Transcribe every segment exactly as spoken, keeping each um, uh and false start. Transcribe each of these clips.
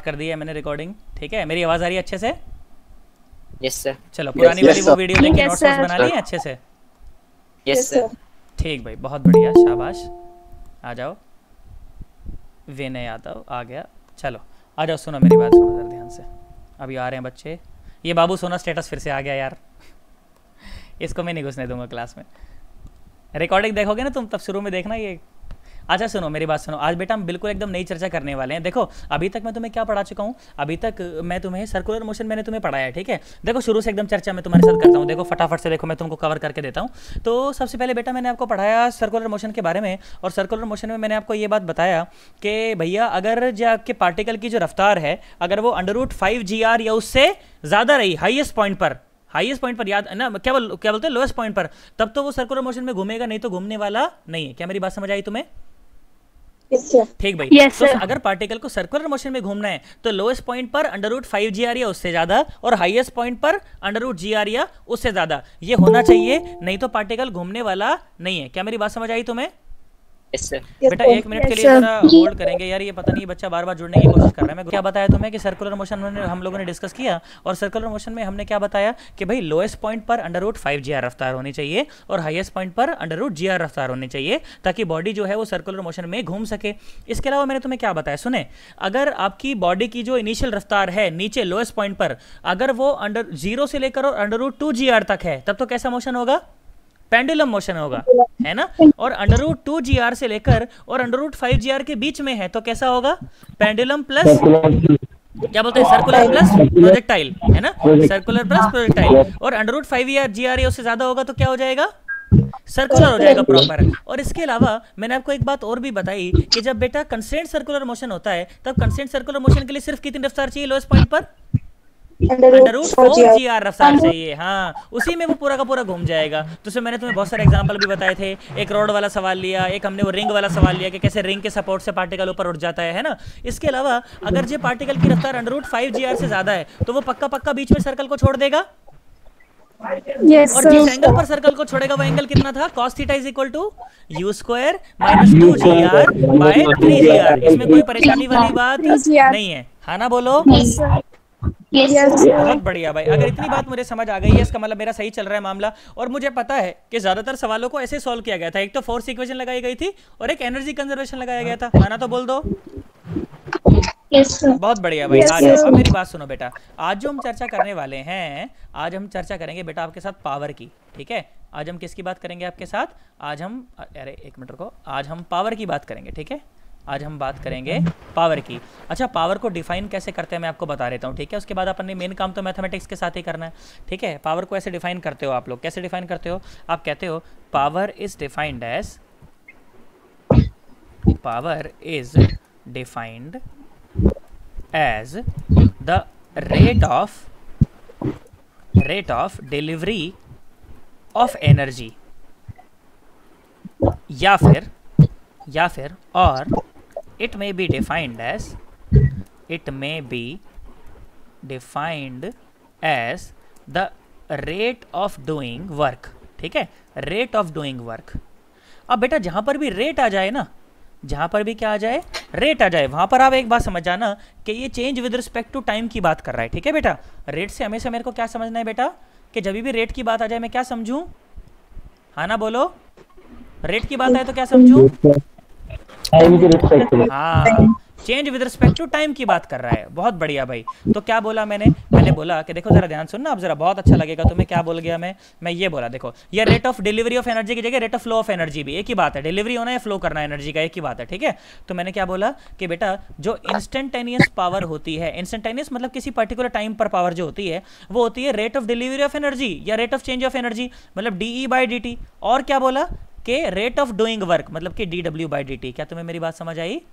Start कर दी है मैंने रिकॉर्डिंग, ठीक है। मेरी आवाज़ आ रही है अच्छे से? Yes sir. चलो पुरानी yes, वाली yes, वो वीडियो लेके yes, नोट्स sir. बना लिए अच्छे से? Yes sir. ठीक भाई, बहुत बढ़िया, शाबाश। आ जाओ, विनय यादव आ गया। चलो आ जाओ, सुनो मेरी बात, सुनो जरा ध्यान से। अभी आ रहे हैं बच्चे। ये बाबू सोना स्टेटस फिर से आ गया यार, इसको मैं नहीं घुसने दूंगा क्लास में। रिकॉर्डिंग देखोगे ना तुम, तब शुरू में देखना ये। अच्छा सुनो मेरी बात सुनो, आज बेटा हम बिल्कुल एकदम नई चर्चा करने वाले हैं। देखो अभी तक मैं तुम्हें क्या पढ़ा चुका हूँ, अभी तक मैं तुम्हें सर्कुलर मोशन मैंने तुम्हें पढ़ाया है, ठीक है। देखो शुरू से एकदम चर्चा मैं तुम्हारे साथ करता हूँ, देखो फटाफट से देखो मैं तुमको कवर करके देता हूँ। तो सबसे पहले बेटा मैंने आपको पढ़ाया सर्कुलर मोशन के बारे में, और सर्कुलर मोशन में मैंने आपको ये बात बताया कि भैया अगर जो आपके पार्टिकल की जो रफ्तार है, अगर वो under root five G R या उससे ज़्यादा रही हाईएस्ट पॉइंट पर, हाईएस्ट पॉइंट पर याद ना, क्या बोल क्या बोलते हैं, लोएस्ट पॉइंट पर, तब तो वो सर्कुलर मोशन में घूमेगा, नहीं तो घूमने वाला नहीं है। क्या मेरी बात समझ आई तुम्हें? ठीक भाई। yes, तो अगर पार्टिकल को सर्कुलर मोशन में घूमना है तो लोएस्ट पॉइंट पर under root five G R या उससे ज्यादा, और हाईएस्ट पॉइंट पर अंडर रूट जी आर या उससे ज्यादा ये होना चाहिए, नहीं तो पार्टिकल घूमने वाला नहीं है। क्या मेरी बात समझ आई तुम्हें? Yes sir. बेटा एक मिनट के लिए जरा होल्ड करेंगे यार, ये पता नहीं बच्चा बार बार जुड़ने की कोशिश कर रहा है। मैं क्या बताया तुम्हें कि सर्कुलर मोशन में हम लोगों ने डिस्कस किया, और सर्कुलर मोशन में हमने क्या बताया कि भाई लोएस्ट पॉइंट पर under root five G R रफ्तार होनी चाहिए, और हाईएस्ट पॉइंट पर अंडर रूट जी आर रफ्तार होनी चाहिए, ताकि बॉडी जो है वो सर्कुलर मोशन में घूम सके। इसके अलावा मैंने तुम्हें क्या बताया, सुने, अगर आपकी बॉडी की जो इनिशियल रफ्तार है नीचे लोएस्ट पॉइंट पर, अगर वो अंडर जीरो से लेकर और under root two G R तक है, तब तो कैसा मोशन होगा? पेंडुलम मोशन होगा, है ना। और under root two G R से लेकर और under root five G R के बीच में है तो कैसा होगा? पेंडुलम प्लस क्या बोलते हैं, सर्कुलर प्लस प्रोजेक्टाइल, है ना, सर्कुलर प्लस प्रोजेक्टाइल। और under root five G R उससे ज्यादा होगा तो क्या हो जाएगा? सर्कुलर हो जाएगा प्रॉपर। और इसके अलावा मैंने आपको एक बात और भी बताई कि जब बेटा कंस्ट्रेंट सर्कुलर मोशन होता है, तब कंस्ट्रेंट सर्कुलर मोशन के लिए सिर्फ कितनी रफ्तार चाहिए लोएस्ट पॉइंट पर? Under root four G R रफ्तार चाहिए। हाँ, उसी में वो पूरा का पूरा घूम जाएगा। तो उसमें मैंने तुम्हें बहुत सारे एग्जांपल भी बताए थे, एक रोड वाला सवाल लिया, एक हमने वो रिंग वाला सवाल लिया कि कैसे रिंग के सपोर्ट से पार्टिकल ऊपर उठ जाता है, है ना। इसके अलावा अगर जो पार्टिकल की रफ्तार under root five G R से ज्यादा है तो वो पक्का पक्का बीच में सर्कल को छोड़ देगा। yes, और जिस एंगल पर सर्कल को छोड़ेगा वो एंगल कितना था? cos theta is equal to U square minus two G R by three G R. इसमें कोई परेशानी वाली बात नहीं है, हाँ ना, बोलो। yes, बहुत बढ़िया भाई, अगर इतनी बात मुझे समझ आ गई है इसका मतलब मेरा सही चल रहा है मामला। और मुझे पता है कि ज्यादातर सवालों को ऐसे सॉल्व किया गया था, एक तो फोर्स इक्वेशन लगाई गई थी और एक एनर्जी कंजर्वेशन लगाया गया था, है ना, तो बोल दो। yes, बहुत बढ़िया भाई। yes, आज अब मेरी बात सुनो बेटा, आज जो हम चर्चा करने वाले हैं, आज हम चर्चा करेंगे बेटा आपके साथ पावर की, ठीक है। आज हम किसकी बात करेंगे आपके साथ? आज हम, अरे एक मिनट रुको, आज हम पावर की बात करेंगे, ठीक है। आज हम बात करेंगे पावर की। अच्छा, पावर को डिफाइन कैसे करते हैं मैं आपको बता देता हूँ, ठीक है। उसके बाद अपन ने मेन काम तो मैथमेटिक्स के साथ ही करना है, ठीक है। पावर को ऐसे डिफाइन करते हो आप लोग, कैसे डिफाइन करते हो? आप कहते हो power is defined as, power is defined as the rate of rate of delivery of energy, या फिर या फिर और it may be defined as it may be defined as the rate of doing work, ठीक है, rate of doing work। अब बेटा जहां पर भी रेट आ जाए ना, जहां पर भी क्या आ जाए, रेट आ जाए, वहां पर आप एक बात समझ जाना कि ये change with respect to time की बात कर रहा है, ठीक है बेटा। रेट से हमेशा मेरे को क्या समझना है बेटा, कि जब भी रेट की बात आ जाए मैं क्या समझूं, हाँ ना, बोलो। रेट की बात आए तो क्या समझूं? हाँ, change with respect to time की बात कर रहा है। बहुत बढ़िया भाई। तो क्या बोला मैंने? मैंने बोला कि देखो जरा ध्यान सुनना आप जरा, बहुत अच्छा लगेगा तुम्हें। क्या बोल गया मैं? मैं ये बोला, देखो ये rate of delivery of energy की जगह rate of flow of energy भी एक ही बात है, डिलीवरी होना है फ्लो करना एनर्जी का, एक ही बात है, ठीक है। तो मैंने क्या बोला कि बेटा जो इंस्टेंटेनियस पावर होती है, इंस्टेंटेनियस मतलब किसी पर्टिकुलर टाइम पर पावर जो होती है वो होती है rate of delivery of energy या rate of change of energy, मतलब D E by D T. और क्या बोला कि रेट ऑफ डूइंग वर्क मतलब कि D W by D T. क्या तुम्हें मेरी बात समझ आई?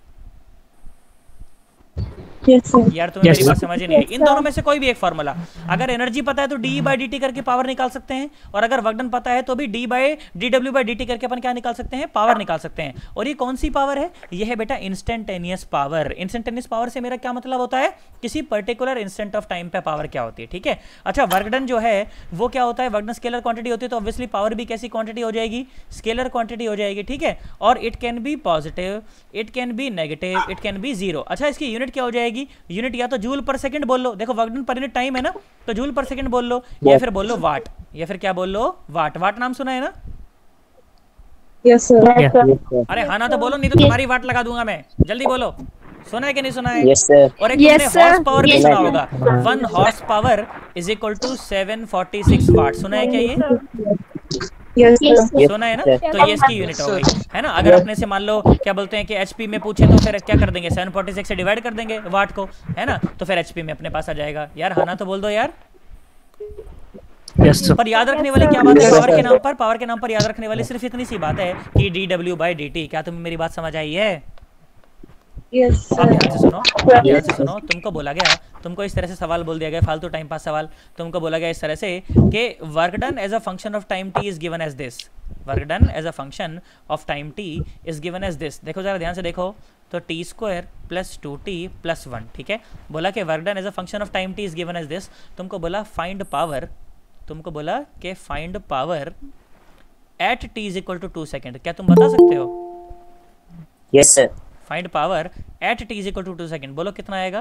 yes, यार तुम्हें yes, मेरी बात समझ ही नहीं आई। इन दोनों में से कोई भी एक फॉर्मूला, अगर एनर्जी पता है तो डी बाई डी टी करके पावर निकाल सकते हैं, और अगर वर्क डन पता है तो भी D by D W by D T करके अपन क्या निकाल सकते हैं, पावर निकाल सकते हैं। और ये कौन सी पावर है? ये है बेटा इंस्टेंटेनियस पावर। इंस्टेंटेनियस पावर से मेरा क्या मतलब होता है, किसी पर्टिकुलर इंस्टेंट ऑफ टाइम पे पावर क्या होती है, ठीक है। अच्छा, वर्क डन जो है वो क्या होता है, वर्क डन स्केलर क्वांटिटी होती है, तो ऑब्वियसली पावर भी कैसी क्वांटिटी हो जाएगी, स्केलर क्वांटिटी हो जाएगी, ठीक है। और it can be positive, it can be negative, it can be zero. अच्छा, इसकी यूनिट क्या हो जाएगी? बनेगी? यूनिट या तो जूल पर सेकंड बोल लो, देखो वर्क डन पर यूनिट टाइम है ना, तो जूल पर सेकंड बोल लो, या फिर बोल लो वाट, या फिर क्या बोल लो, वाट। वाट नाम सुना है ना? Yes, sir. Yes, sir. अरे हाँ ना तो बोलो, नहीं तो तुम्हारी वाट लगा दूंगा मैं, जल्दी बोलो। सुना है कि नहीं सुना है? Yes, sir. और एक Yes, तुमने sir. हॉर्स पावर भी Yes, सुना sir. होगा, one horse power is equal to seven forty six watt. सुना है क्या ये? Yes, sir. Yes, सुना है ना? sir. तो ये इसकी यूनिट हो गई है ना। अगर अपने से मान लो क्या बोलते हैं कि एचपी में पूछे तो फिर क्या कर देंगे, सेवन फोर्टी सिक्स से डिवाइड कर देंगे वाट को, है ना, तो फिर एचपी में अपने पास आ जाएगा। यार हाँ ना तो बोल दो यार। Yes sir. पर याद रखने वाली क्या बात है पावर के नाम पर? पावर के नाम पर याद रखने वाली सिर्फ इतनी सी बात है कि D W by D T. क्या तुम्हें मेरी बात समझ आई है? Yes, अब ध्यान sir. से सुनो, अब ध्यान से सुनो। तुमको बोला गया, तुमको इस तरह से सवाल बोल दिया गया, फालतू टाइम पास सवाल। तुमको बोला गया इस तरह से कि work done as a function of time T is given as this. Work done as a function of time T is given as this. देखो जरा ध्यान से देखो, तो T square plus two T plus one, ठीक है। बोला कि work done as a function of time T is given as this. तुमको बोला फाइंड पावर, तुमको बोला कि find power at T is equal to two second. क्या तुम बता सकते हो? Yes, sir. Find power at T is equal to two second, बोलो कितना आएगा?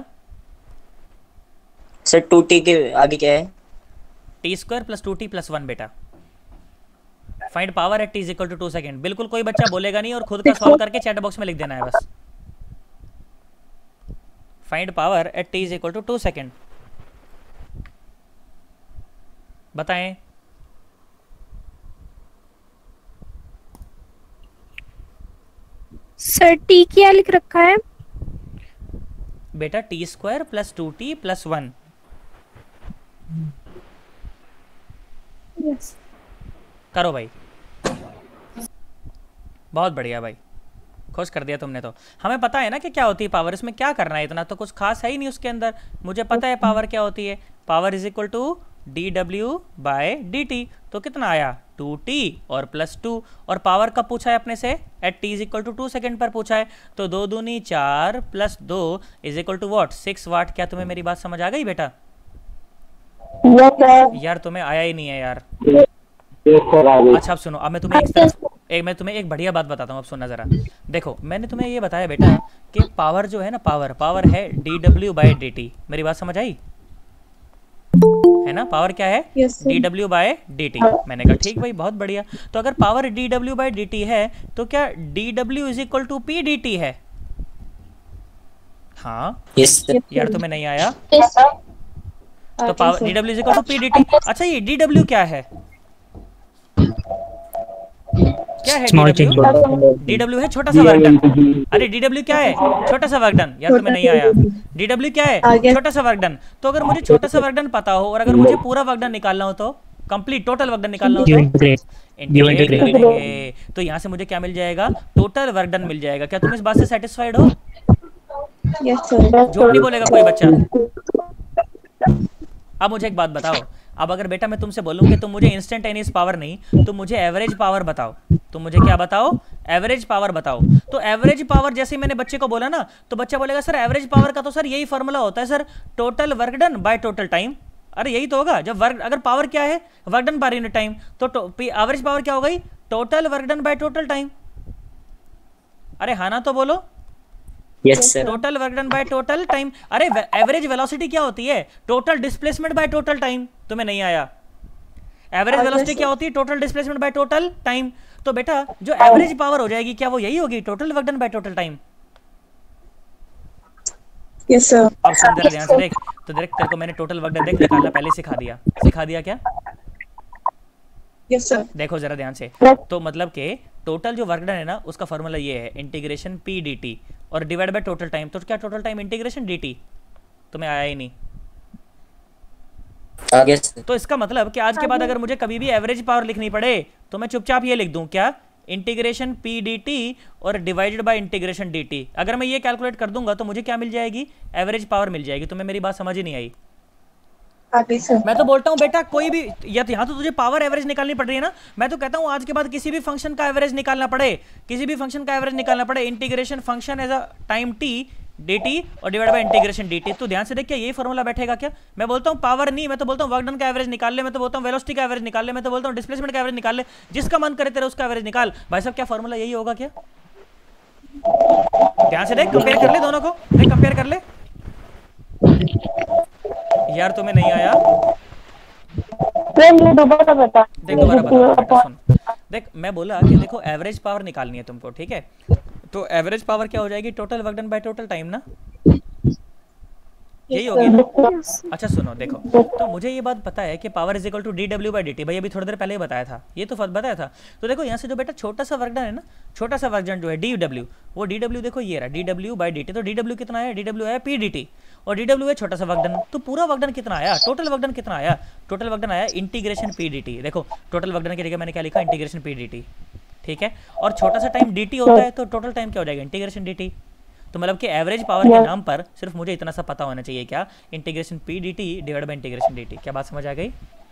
Sir, two T के आगे क्या है? T square plus two T plus one बेटा। Find power at T is equal to two second. बिल्कुल कोई बच्चा बोलेगा नहीं और खुद का सॉल्व करके चैट बॉक्स में लिख देना है बस। Find power at T is equal to two second, बताएं। सर टी क्या लिख रखा है? बेटा t square plus two T plus one. Yes. करो भाई, बहुत बढ़िया भाई, खुश कर दिया तुमने। तो हमें पता है ना कि क्या होती है पावर, इसमें क्या करना है, इतना तो कुछ खास है ही नहीं उसके अंदर। मुझे पता है पावर क्या होती है। Power is equal to d डब्ल्यू बाय डी टी। तो कितना आया? टू टी और प्लस टू। और पावर कब पूछा है अपने से? At T is equal to two second पर पूछा है। तो दो दूनी चार प्लस दो is equal to what? Six watt. क्या तुम्हें मेरी बात समझ आ गई बेटा? Yes, sir. यार तुम्हें आया ही नहीं है यार। Yes, sir. अच्छा अब सुनो, अब मैं तुम्हें एक तरह एक मैं तुम्हें एक बढ़िया बात बताता हूँ। अब सुनना जरा, देखो मैंने तुम्हें ये बताया बेटा कि पावर जो है ना, पावर पावर है D W by D t. मेरी बात समझ आई है ना? पावर क्या है? Yes, sir. D W by D T. मैंने कहा ठीक भाई, बहुत बढ़िया। तो अगर power d W by D t है तो क्या डी डब्ल्यू is equal to P D t है? हाँ Yes, sir. यार तुम्हें नहीं आया? Yes, sir. तो पावर डी डब्ल्यू is equal to P D t. अच्छा ये डी डब्ल्यू क्या है? क्या है Small डी डब्ल्यू? डी डब्ल्यू है छोटा सा वर्क डन। अरे डी डब्ल्यू क्या है? छोटा सा वर्क डन। यार तुम्हें नहीं आया? डी डब्ल्यू क्या है? आगे। छोटा सा वर्क डन। तो अगर मुझे छोटा सा वर्क डन पता हो और अगर मुझे पूरा वर्क डन निकालना हो, तो कंप्लीट टोटल वर्क डन निकालना हो You तो integrate. You integrate integrate. करेंगे। तो यहाँ से मुझे क्या मिल जाएगा? टोटल वर्क डन मिल जाएगा। क्या तुम इस बात से सेटिस्फाइड हो? Yes, sir. झूठ नहीं बोलेगा कोई बच्चा। अब मुझे एक बात बताओ, अब अगर बेटा मैं तुमसे बोलूं कि तुम मुझे इंस्टेंटेनियस पावर नहीं, तुम मुझे एवरेज पावर बताओ। तुम मुझे क्या बताओ? एवरेज पावर बताओ। तो एवरेज पावर जैसे ही मैंने बच्चे को बोला ना, तो बच्चा बोलेगा सर एवरेज पावर का तो सर यही फॉर्मूला होता है sir, total work done by total time. अरे यही तो होगा। जब वर्क, अगर पावर क्या है? वर्क डन पर यूनिट टाइम, तो एवरेज पावर क्या हो गई? Total work done by total time. अरे हाँ ना तो बोलो। Yes, sir. Total work done by total time. अरे एवरेज वेलोसिटी क्या होती है? Total displacement by total time. तुम्हें नहीं आया? एवरेज वेलोसिटी क्या होती है? Total displacement by total time. तो बेटा जो एवरेज पावर हो जाएगी क्या वो यही होगी? Total work done by total time. Yes, sir. अब सुन जरा ध्यान से देख, तो देख तेरे को मैंने टोटल वर्क डन देख निकालना पहले सिखा दिया। सिखा दिया क्या? Yes, sir. देखो जरा ध्यान से, तो मतलब कि टोटल जो वर्क डन है ना उसका फॉर्मूला ये है इंटीग्रेशन पी डी टी और डिवाइड बाय टोटल टाइम। तो क्या total time integration d T? तुम्हें आया ही नहीं। आगे sir. तो इसका मतलब कि आज के बाद अगर मुझे कभी भी एवरेज पावर लिखनी पड़े तो मैं चुपचाप ये लिख दूं क्या? इंटीग्रेशन पी डी टी और divided by integration d t. अगर मैं ये कैलकुलेट कर दूंगा तो मुझे क्या मिल जाएगी? एवरेज पावर मिल जाएगी। तुम्हें मेरी बात समझ ही नहीं आई? आगे सर। मैं तो बोलता हूँ बेटा कोई भी, या तो यहाँ तो तुझे पावर एवरेज निकालनी पड़ रही है ना, मैं तो कहता हूँ आज के बाद किसी भी फंक्शन का एवरेज निकालना पड़े, किसी भी फंक्शन का एवरेज निकालना पड़े, integration function as a time t dt और डिवाइड बाय इंटीग्रेशन dt। तो ध्यान से देख क्या यही फॉर्मूला बैठेगा क्या? मैं बोलता हूँ पावर नहीं, मैं तो बोलता हूँ वर्क डन का एवरेज निकाल ले, मैं तो बोलता हूँ वेलोसिटी का एवरेज निकाल ले, मैं तो बोलता हूँ डिस्प्लेसमेंट का एवरेज निकाल ले, जिसका मन करे तेरा उसका एवरेज निकाल। भाई साहब क्या फॉर्मूला यही होगा क्या? ध्यान से देख, कंपेयर कर ले दोनों को, देख कंपेयर कर ले। यार तुम्हें नहीं आया? सर ये दोबारा बता। देख दोबारा बता दो बेटा, सुन। देख मैं बोला कि देखो एवरेज पावर निकालनी है तुमको, ठीक है? तो एवरेज पावर क्या हो जाएगी? Total work done by total time ना, यही होगी ना? अच्छा सुनो, देखो तो मुझे ये बात पता है कि power is equal to d W by D t, भाई अभी थोड़ी देर पहले ही बताया था, ये तो फर्क बताया था। तो देखो यहाँ से जो बेटा छोटा सा वर्क डन है ना, छोटा सा वर्क डन जो है डी डब्ल्यू, वो डी डब्ल्यू देखो ये रहा D W by D T. तो डी डब्ल्यू कितना है? डी डब्ल्यू आया पी डी टी, और डी डब्ल्यू है छोटा सा वर्क डन। तो पूरा वर्क डन कितना आया? टोटल वर्क डन कितना आया? टोटल वर्क डन आया इंटीग्रेशन पी डी टी। देखो टोटल वर्क डन की जगह मैंने क्या लिखा? इंटीग्रेशन पी डी टी, ठीक है? और छोटा सा टाइम डी टी होता है, तो टोटल टाइम क्या हो जाएगा? Integration d T. तो मतलब कि एवरेज पावर के नाम पर सिर्फ मुझे इतना सा पता होना चाहिए, क्या? Integration p D t divide by integration d T. क्या बात समझ आ गई?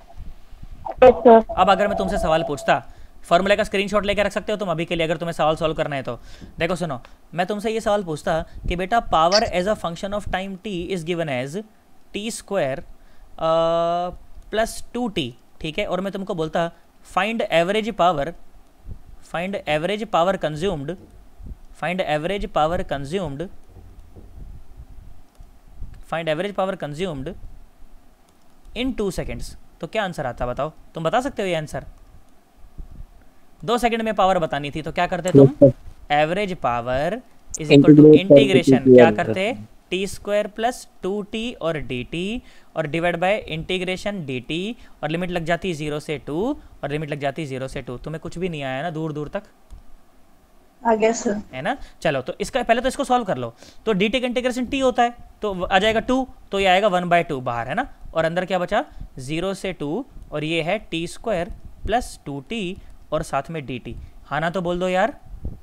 अब अगर मैं तुमसे सवाल पूछता, फॉर्मूले का स्क्रीनशॉट लेकर रख सकते हो तुम अभी के लिए, अगर तुम्हें सवाल सॉल्व करना है तो। देखो सुनो, मैं तुमसे ये सवाल पूछता कि बेटा power as a function of time T is given as t square plus two t, ठीक है? और मैं तुमको बोलता find average power, find average power consumed, find average power consumed, find average power consumed in two seconds, तो क्या answer आता? बताओ, तुम बता सकते हो ये आंसर? दो सेकंड में पावर बतानी थी तो क्या करते तुम? Average power is equal to integration, क्या करते? T square plus two t और डी टी, और divide by integration d T, और लिमिट लग जाती जीरो से टू, और लिमिट लग जाती जीरो से टू। तुम्हें कुछ भी नहीं आया ना दूर दूर तक? आ गया सर। है ना? चलो तो इसका पहले तो इसको सॉल्व कर लो। तो डी टी का इंटीग्रेशन टी होता है, तो आ जाएगा टू, तो ये आएगा वन बाय टू बाहर, है ना? और अंदर क्या बचा? जीरो से टू, और ये है t square plus two t और साथ में डी टी। हाँ ना? तो बोल दो यार।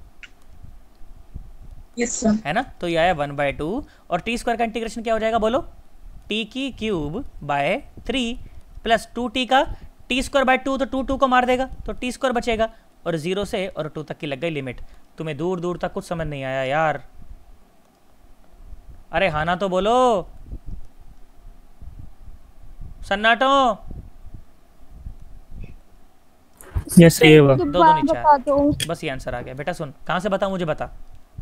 Yes sir. है ना? तो ये आया वन बाय टू, और टी स्क्वायर का इंटीग्रेशन क्या हो जाएगा? बोलो। टी की cube by three plus two t का टी स्क्वायर बाय टू, तो टू टू को मार देगा तो टी स्क्वायर बचेगा, और जीरो से और टू तक की लग गई लिमिट। तुम्हें दूर दूर तक कुछ समझ नहीं आया यार? अरे हाँ ना? तो बोलो। सन्नाटो। यस ये वो दो दो नीचे आ। बस ये आंसर आ गया बेटा। सुन, कहाँ से बता? मुझे बता।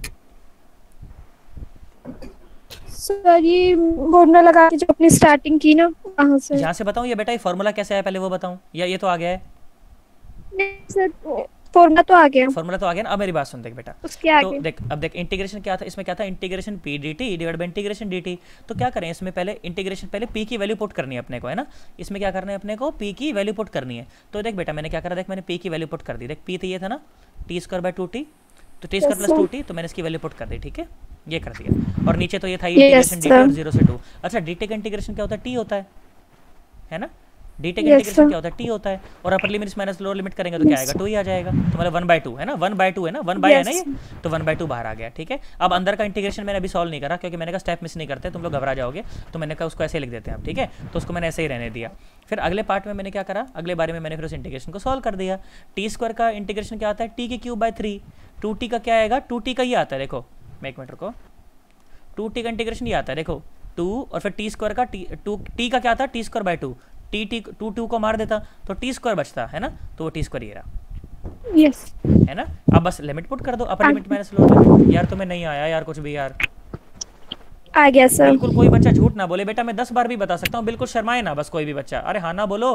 सर ये फॉर्मूला लगा के जो अपनी स्टार्टिंग की ना, कहाँ से? यहाँ से बताऊँ या बेटा ये फॉर्मूला कैसे आया पहले वो बताऊँ, या ये तो आ गया है? नहीं सर, फॉर्मूला तो आ गया। फॉर्मूला तो आ गया ना? अब मेरी बात सुन, देख बेटा, उसके आगे तो देख, अब देख इंटीग्रेशन क्या था इसमें? क्या था? Integration p D t divide by integration d T. तो क्या करें इसमें? पहले इंटीग्रेशन, पहले पी की वैल्यू पुट करनी है अपने को, है ना? इसमें क्या करना है अपने को? पी की वैल्यू पुट करनी है। तो देख बेटा मैंने क्या करा, देख मैंने पी की वैल्यू पुट कर दी। देख पी तो ये था ना, t square by two t, तो T square plus two t, तो मैंने इसकी वैल्यू पुट कर दी, ठीक है? ये कर दिया। और नीचे तो ये था इंटीग्रेशन डी टी और जीरो से टू। अच्छा डी टी का इंटीग्रेशन क्या होता है? टी होता है, है ना? डी टी का इंटीग्रेशन क्या होता है? टी होता है। और upper limit minus lower limit करेंगे तो क्या आएगा? टू ही आ जाएगा। तो मतलब वन बाय टू है ना? वन बाय टू है ना? वन बाय है ना ये? तो वन बाय टू बाहर आ गया, ठीक है? अब अंदर का इंटीग्रेशन मैंने अभी सॉल्व नहीं करा, क्योंकि मैंने कहा स्टेप मिस नहीं करते, तुम लोग घबरा जाओगे, तो मैंने कहा उसको ऐसे लिख देते हैं आप, ठीक है? तो उसको मैंने ऐसे ही रहने दिया। फिर अगले पार्ट में मैंने क्या करा? अगले बारे में मैंने फिर उस इंटीग्रेशन को सॉल्व कर दिया। टी स्क्वायर का इंटीग्रेशन क्या आता है? टी की cube by three. Two t का क्या आएगा? टू टी का ये आता है, देखो मैं एक मिनट को, टू टी का इंटीग्रेशन ये आता है, देखो टू, और फिर टी स्क्वायर का टी, टू टी का क्या आता है? T square by two. T t two two को मार देता तो टी स्क्वायर बचता, है ना? तो वो टी स्क्वायर ये रहा, यस, है ना? अब बस लिमिट पुट कर दो, upper limit minus lower limit. यार तुम्हें नहीं आया यार कुछ भी यार? आ गया सर। बिल्कुल कोई बच्चा झूठ ना बोले बेटा, मैं दस बार भी बता सकता हूँ, बिल्कुल शर्माए ना बस कोई भी बच्चा। अरे हाँ ना बोलो,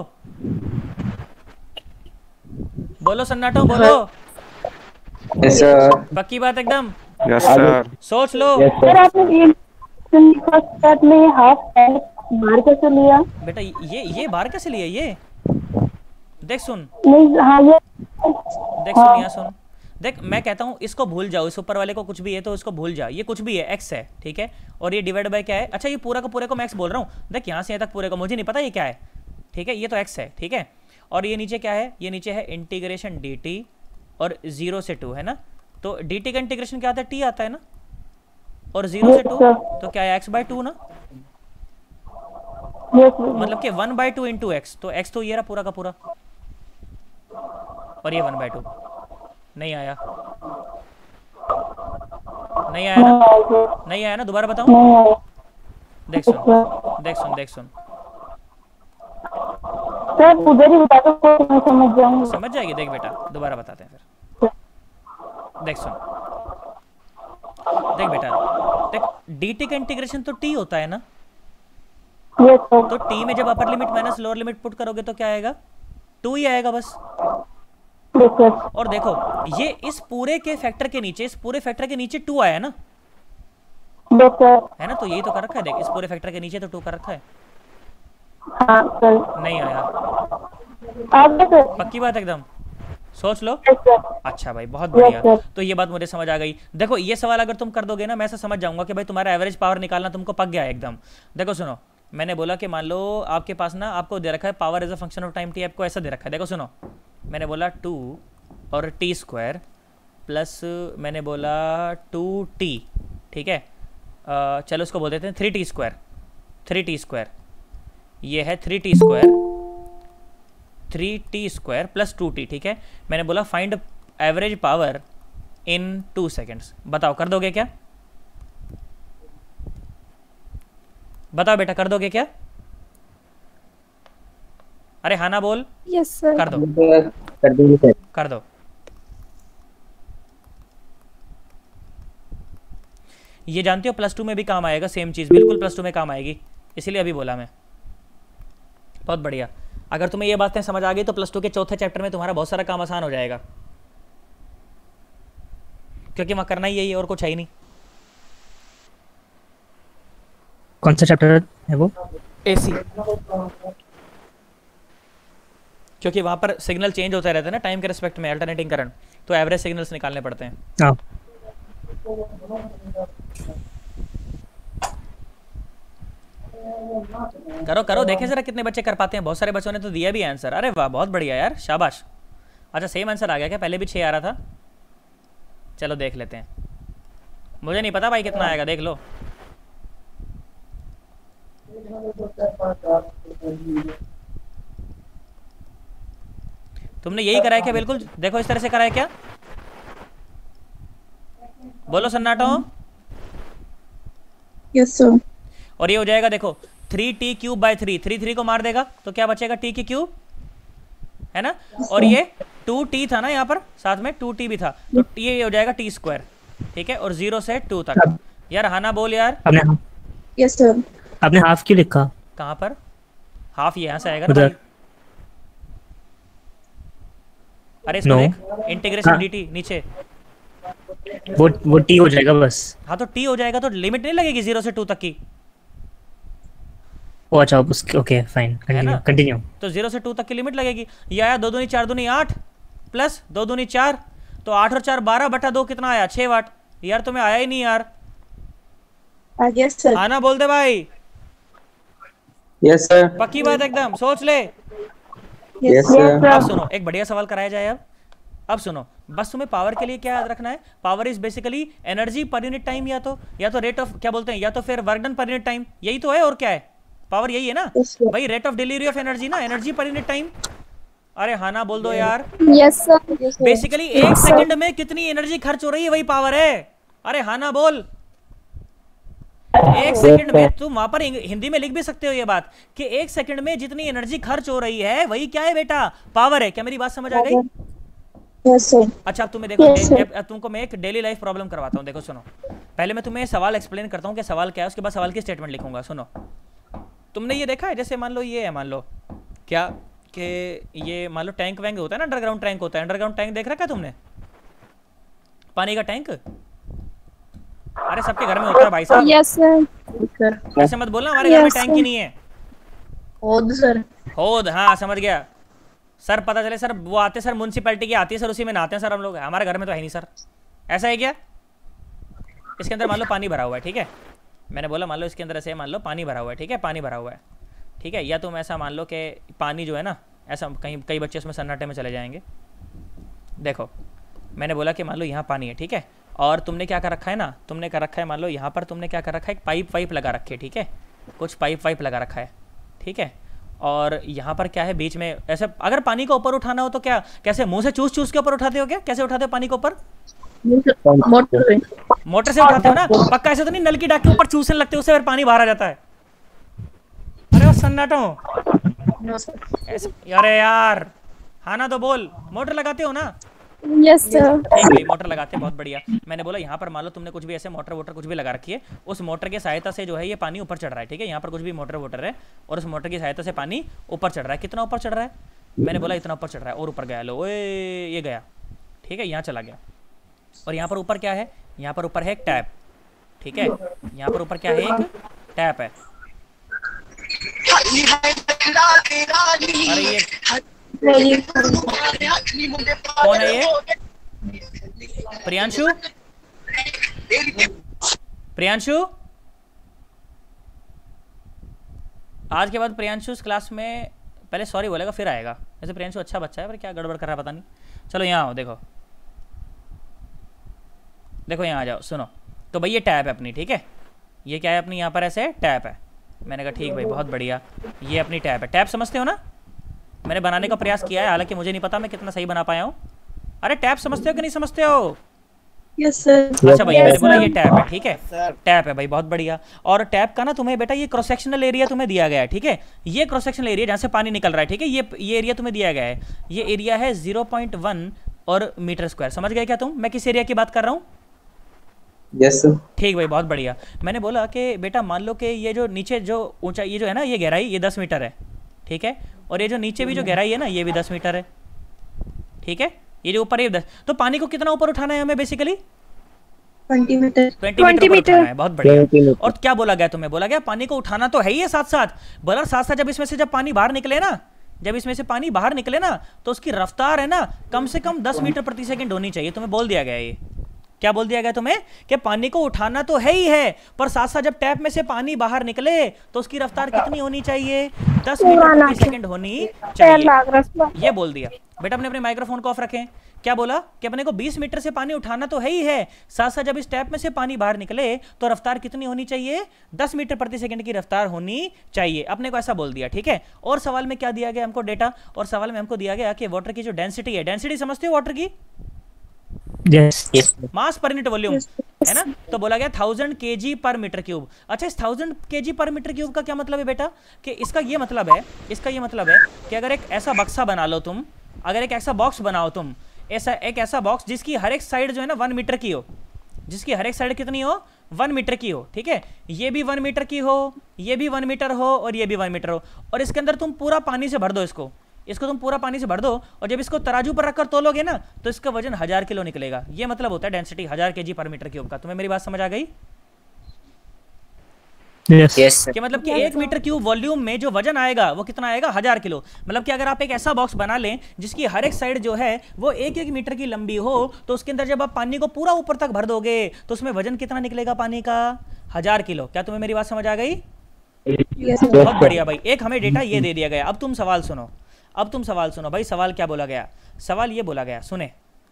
बोलो सन्नाटो बोलो। Yes sir. पक्की बात एकदम? Yes sir. सोच लो सर आपने ये फर्स्ट स्टेप में हाफ बार कैसे लिया? बेटा, ये ये बार कैसे लिया? ये देख सुन, नहीं हाँ ये देख सुन, यहाँ सुन, देख मैं कहता हूँ इसको भूल जाओ, इस ऊपर वाले को कुछ भी है तो इसको भूल जाओ, ये कुछ भी है एक्स है, ठीक है? और ये डिवाइड बाय क्या है? अच्छा ये पूरा का पूरे को मैं एक्स बोल रहा हूँ, देख यहाँ से यहाँ तक पूरे को मुझे नहीं पता ये क्या है, ठीक है? ये तो एक्स है, ठीक है? और ये नीचे क्या है? ये नीचे है इंटीग्रेशन डी टी और जीरो से टू, है ना? तो डी टी का इंटीग्रेशन क्या आता है? टी आता है ना? और जीरो से टू तो क्या है? एक्स बाय टू ना? मतलब कि one by two into x, तो एक्स तो ये रहा पूरा का पूरा, और ये वन बाय टू। नहीं आया? नहीं आया ना? नहीं आया ना? दोबारा बताऊं? देख सुन, देख सुन, देख सुन, सर उधर ही बता दो, मैं समझ जाऊंगा। समझ जाएगी? देख बेटा दोबारा बताते हैं फिर। देख सुन, देख बेटा, देख डी टी का इंटीग्रेशन तो टी होता है ना? Yes sir. तो टी में जब upper limit minus lower limit put करोगे तो क्या आएगा? टू ही आएगा बस। Yes sir. और देखो ये इस पूरे के फैक्टर के नीचे, इस पूरे फैक्टर के नीचे टू आया ना, यस सर। है ना? तो यही तो कर रखा है, देख इस पूरे फैक्टर के नीचे तो टू कर रखा है। हाँ सर। नहीं आया? आ गया सर। पक्की बात एकदम? सोच लो। Yes sir. अच्छा भाई बहुत Yes, बढ़िया। sir. तो ये बात मुझे समझ आ गई। देखो ये सवाल अगर तुम कर दोगे ना, मैं ऐसा समझ जाऊंगा कि भाई तुम्हारा एवरेज पावर निकालना तुमको पक गया है एकदम। देखो सुनो, मैंने बोला कि मान लो आपके पास ना, आपको दे रखा है power as a function of time t, आपको ऐसा दे रखा है। देखो सुनो, मैंने बोला टू और टी स्क्वायर प्लस मैंने बोला टू टी, ठीक है। अ, चलो उसको बोल देते हैं three t square, three t square ये है three t square, three t square plus two t, ठीक है। मैंने बोला find average power in two seconds. बताओ कर दोगे क्या? बताओ बेटा कर दोगे क्या? अरे हाँ ना बोल। Yes sir. कर दो, कर देंगे सर। कर दो। ये जानते हो प्लस टू में भी काम आएगा, सेम चीज़ बिल्कुल प्लस टू में काम आएगी, इसीलिए अभी बोला मैं। बहुत बढ़िया। अगर तुम्हें ये बातें समझ आ गई तो प्लस टू के चौथे चैप्टर में तुम्हारा बहुत सारा काम आसान हो जाएगा, क्योंकि वहाँ करना ही यही है और कुछ है ही नहीं। कौन सा चैप्टर है वो? एसी, क्योंकि वहाँ पर सिग्नल चेंज होता रहता है ना टाइम के रिस्पेक्ट में, अल्टरनेटिंग करंट, तो एवरेज सिग्नल्स निकालने पड़ते हैं। हाँ। करो करो, देखें जरा कितने बच्चे कर पाते हैं। बहुत सारे बच्चों ने तो दिया भी आंसर। अरे वाह बहुत बढ़िया यार, शाबाश। अच्छा सेम आंसर आ गया क्या? पहले भी छः आ रहा था। चलो देख लेते हैं, मुझे नहीं पता भाई कितना आएगा, देख लो। तुमने यही कराया क्या? बिल्कुल देखो इस तरह से कराया क्या? बोलो सन्नाटो। Yes sir. और ये हो जाएगा देखो three t cube by three, three three को मार देगा तो क्या बचेगा? टी की क्यूब, है ना? और ये टू टी था ना यहाँ पर, साथ में टू टी भी था, तो ये हो जाएगा टी स्क्वायर, ठीक है। और जीरो से टू तक। यार हाना बोल यार। आपने यस सर। आपने हाफ क्यों लिखा? कहाँ पर हाफ? यहाँ से आएगा ना उधर। भाई। अरे इसको No. देख, इंटीग्रेशन हाँ। डी टी नीचे। वो वो टी हो जाएगा बस। हाँ तो टी हो जाएगा तो लिमिट नहीं लगेगी जीरो से टू तक की, ओ अच्छा उसके, ओके फाइन, कंटिन्यू कंटिन्यू। तो जीरो से टू तक की लिमिट लगेगी। ये आया दो दूनी चार दूनी आठ प्लस दो दूनी चार, तो आठ और चार बारह बटा दो कितना आया? छः वाट। यार तुम्हें आया ही नहीं यार। Yes sir. आना बोल दे भाई। Yes sir. पक्की बात एकदम, सोच ले। Yes sir. अब सुनो एक बढ़िया सवाल कराया जाए अब। अब सुनो, बस तुम्हें पावर के लिए क्या याद रखना है? Power is basically energy per unit time, या तो या तो रेट ऑफ क्या बोलते हैं, या तो फिर वर्क डन पर यूनिट टाइम, यही तो है। और क्या है? पावर यही है ना भाई, rate of delivery of energy ना, एनर्जी पर यूनिट टाइम। अरे हाँ ना बोल दो यार। Yes sir. बेसिकली एक सेकंड में कितनी एनर्जी खर्च हो रही है वही पावर है। अरे हाँ ना बोल। एक सेकंड में तुम वहां पर हिंदी में लिख भी सकते हो ये बात कि एक सेकंड में जितनी एनर्जी खर्च हो रही है वही क्या है बेटा? पावर है। क्या मेरी बात समझ आ गई? Yes sir. अच्छा अब तुम्हें देखो, Yes, sir. अब तुमको मैं एक डेली लाइफ प्रॉब्लम करवाता हूँ। देखो सुनो, पहले मैं तुम्हें सवाल एक्सप्लेन करता हूँ कि सवाल क्या है, उसके बाद सवाल की स्टेटमेंट लिखूंगा। सुनो, तुमने ये देखा है, जैसे मान लो ये है, मान लो क्या कि ये मान लो टैंक वैंक होता है ना, अंडरग्राउंड टैंक होता है। अंडरग्राउंड टैंक देख रखा है तुमने? पानी का टैंक। अरे सबके घर में होता है भाई साहब। Yes sir. ऐसे मत बोलना हमारे घर में Yes, टैंक ही नहीं है। होद सर। होद, हाँ समझ गया सर। पता चले सर वो आते सर म्यूनसिपैलिटी की आती है सर, उसी में नहाते हैं सर हम लोग। हमारे घर में तो है नहीं सर। ऐसा है क्या? इसके अंदर मान लो पानी भरा हुआ है, ठीक है। मैंने बोला मान लो इसके अंदर ऐसे मान लो पानी भरा हुआ है, ठीक है, पानी भरा हुआ है, ठीक है। या तुम ऐसा मान लो कि पानी जो है ना, ऐसा कहीं कई बच्चे उसमें सन्नाटे में चले जाएंगे। देखो मैंने बोला कि मान लो यहाँ पानी है, ठीक है, और तुमने क्या कर रखा है ना, तुमने कर रखा है मान लो यहाँ पर तुमने क्या कर रखा है, एक पाइप वाइप लगा रखी है, ठीक है, कुछ पाइप वाइप लगा रखा है, ठीक है। और यहाँ पर क्या है बीच में, ऐसे अगर पानी को ऊपर उठाना हो तो क्या कैसे, मुंह से चूस चूस के ऊपर उठाते हो क्या? कैसे उठाते हो पानी को ऊपर? मोटर मोटर से उठाते हो ना? पक्का ऐसे तो नहीं नल की डाक के ऊपर चूसने लगते हो, उससे फिर पानी बाहर आ जाता है? अरे सन्नाटा हो ऐसे। अरे यार हाँ ना तो बोल, मोटर लगाते हो ना? Yes sir. ठीक है, मोटर लगाते हैं, बहुत बढ़िया। मैंने बोला यहाँ पर मान लो तुमने कुछ भी ऐसे मोटर वोटर कुछ भी लगा रखी है, उस मोटर की सहायता से जो है ये पानी ऊपर चढ़ रहा है। ठीक है, यहाँ पर कुछ भी मोटर वोटर है और उस मोटर की सहायता से पानी ऊपर चढ़ रहा है। कितना ऊपर चढ़ रहा है? मैंने बोला इतना ऊपर चढ़ रहा है, और ऊपर गया। लो ओए, ये गया। ठीक है, यहाँ चला गया। और यहाँ पर ऊपर क्या है? यहाँ पर ऊपर है एक टैप। ठीक है, यहाँ पर ऊपर क्या है? एक टैप है। अरे ये कौन है? ये प्रियांशु? प्रियांशु आज के बाद प्रियांशु इस क्लास में पहले सॉरी बोलेगा फिर आएगा। वैसे प्रियांशु अच्छा बच्चा है, पर क्या गड़बड़ कर रहा है पता नहीं। चलो यहाँ आओ, देखो देखो यहाँ आ जाओ, सुनो। तो भाई ये टैप है अपनी। ठीक है, ये क्या है अपनी? यहाँ पर ऐसे टैप है। मैंने कहा ठीक भाई, बहुत बढ़िया, ये अपनी टैप है। टैप समझते हो ना? मैंने बनाने का प्रयास किया है, हालांकि मुझे नहीं पता मैं कितना सही बना पाया हूँ। अरे टैप समझते हो कि नहीं समझते हो? Yes sir. अच्छा भाई, मैंने बोला ये टैप है। ठीक है, टैप है भाई, बहुत बढ़िया। और टैप का ना तुम्हें बेटा ये क्रॉस सेक्शनल एरिया तुम्हें दिया गया है। ठीक है, ये क्रॉस सेक्शनल एरिया जहाँ से पानी निकल रहा है। ठीक है, ये ये एरिया तुम्हें दिया गया है। ये एरिया है जीरो पॉइंट वन और मीटर स्क्वायर। समझ गए क्या तुम मैं किस एरिया की बात कर रहा हूँ? Yes sir. ठीक भाई, बहुत बढ़िया। मैंने बोला कि बेटा मान लो कि ये जो नीचे जो ऊंचाई ये जो है ना, ये गहराई ये दस मीटर है। ठीक है, और ये जो नीचे भी जो गहराई है ना, ये भी दस मीटर है। ठीक है, ये जो ऊपर ये दस, तो पानी को कितना ऊपर उठाना है हमें? Basically twenty metre. Twenty metre उठाना है। बहुत बढ़िया। और क्या बोला गया तुम्हें? बोला गया पानी को उठाना तो है ही है साथ साथ। बोला साथ साथ जब इसमें से जब पानी बाहर निकले ना, जब इसमें से पानी बाहर निकले ना, तो उसकी रफ्तार है ना कम से कम दस मीटर प्रति सेकंड होनी चाहिए। तुम्हें बोल दिया गया ये। क्या बोल दिया गया तुम्हें? कि पानी को उठाना तो है ही है, पर साथ साथ जब टैप में से पानी बाहर निकले तो उसकी रफ्तार कितनी होनी चाहिए? दस मीटर प्रति सेकंड होनी चाहिए। ये बोल दिया। बेटा अपने अपने माइक्रोफोन को ऑफ रखें। क्या बोला? कि अपने को बीस मीटर से पानी उठाना तो है ही है, साथ साथ जब इस टैप में से पानी बाहर निकले तो रफ्तार कितनी होनी चाहिए? दस मीटर प्रति सेकंड की रफ्तार होनी चाहिए। अपने को ऐसा बोल दिया। ठीक है, और सवाल में क्या दिया गया हमको? डेटा। और सवाल में हमको दिया गया कि वाटर की जो डेंसिटी है, डेंसिटी समझते हो वाटर की? यस यस मास पर यूनिट वॉल्यूम है ना, तो बोला गया थाउजेंड के जी पर मीटर क्यूब। अच्छा, इस थाउजेंड के जी पर मीटर क्यूब का क्या मतलब है बेटा? कि इसका ये मतलब है, इसका ये मतलब है कि अगर एक ऐसा बक्सा बना लो तुम, अगर एक ऐसा बॉक्स बनाओ तुम, ऐसा एक ऐसा बॉक्स जिसकी हर एक साइड जो है ना वन मीटर की हो, जिसकी हर एक साइड कितनी हो? वन मीटर की हो। ठीक है, ये भी वन मीटर की हो, ये भी वन मीटर हो, और ये भी वन मीटर हो, और इसके अंदर तुम पूरा पानी से भर दो इसको इसको तुम पूरा पानी से भर दो, और जब इसको तराजू पर रखकर तोलोगे ना तो इसका वजन हजार किलो निकलेगा। ये मतलब होता है डेंसिटी हजार केजी पर मीटर क्यूब का। तुम्हें मेरी बात समझ आ गई? यस यस कि मतलब कि एक मीटर क्यूब वॉल्यूम में जो वजन आएगा वो कितना आएगा? हजार किलो। मतलब कि अगर आप एक ऐसा बॉक्स बना लें जिसकी हर एक साइड जो है वो एक एक मीटर की लंबी हो, तो उसके अंदर जब आप पानी को पूरा ऊपर तक भर दोगे तो उसमें वजन कितना निकलेगा पानी का? हजार किलो। क्या तुम्हें मेरी बात समझ आ गई? बहुत बढ़िया भाई। एक हमें डेटा ये दे दिया गया। अब तुम सवाल सुनो, अब तुम सवाल सुनो भाई। सवाल क्या बोला गया? सवाल ये बोला गया, सुने।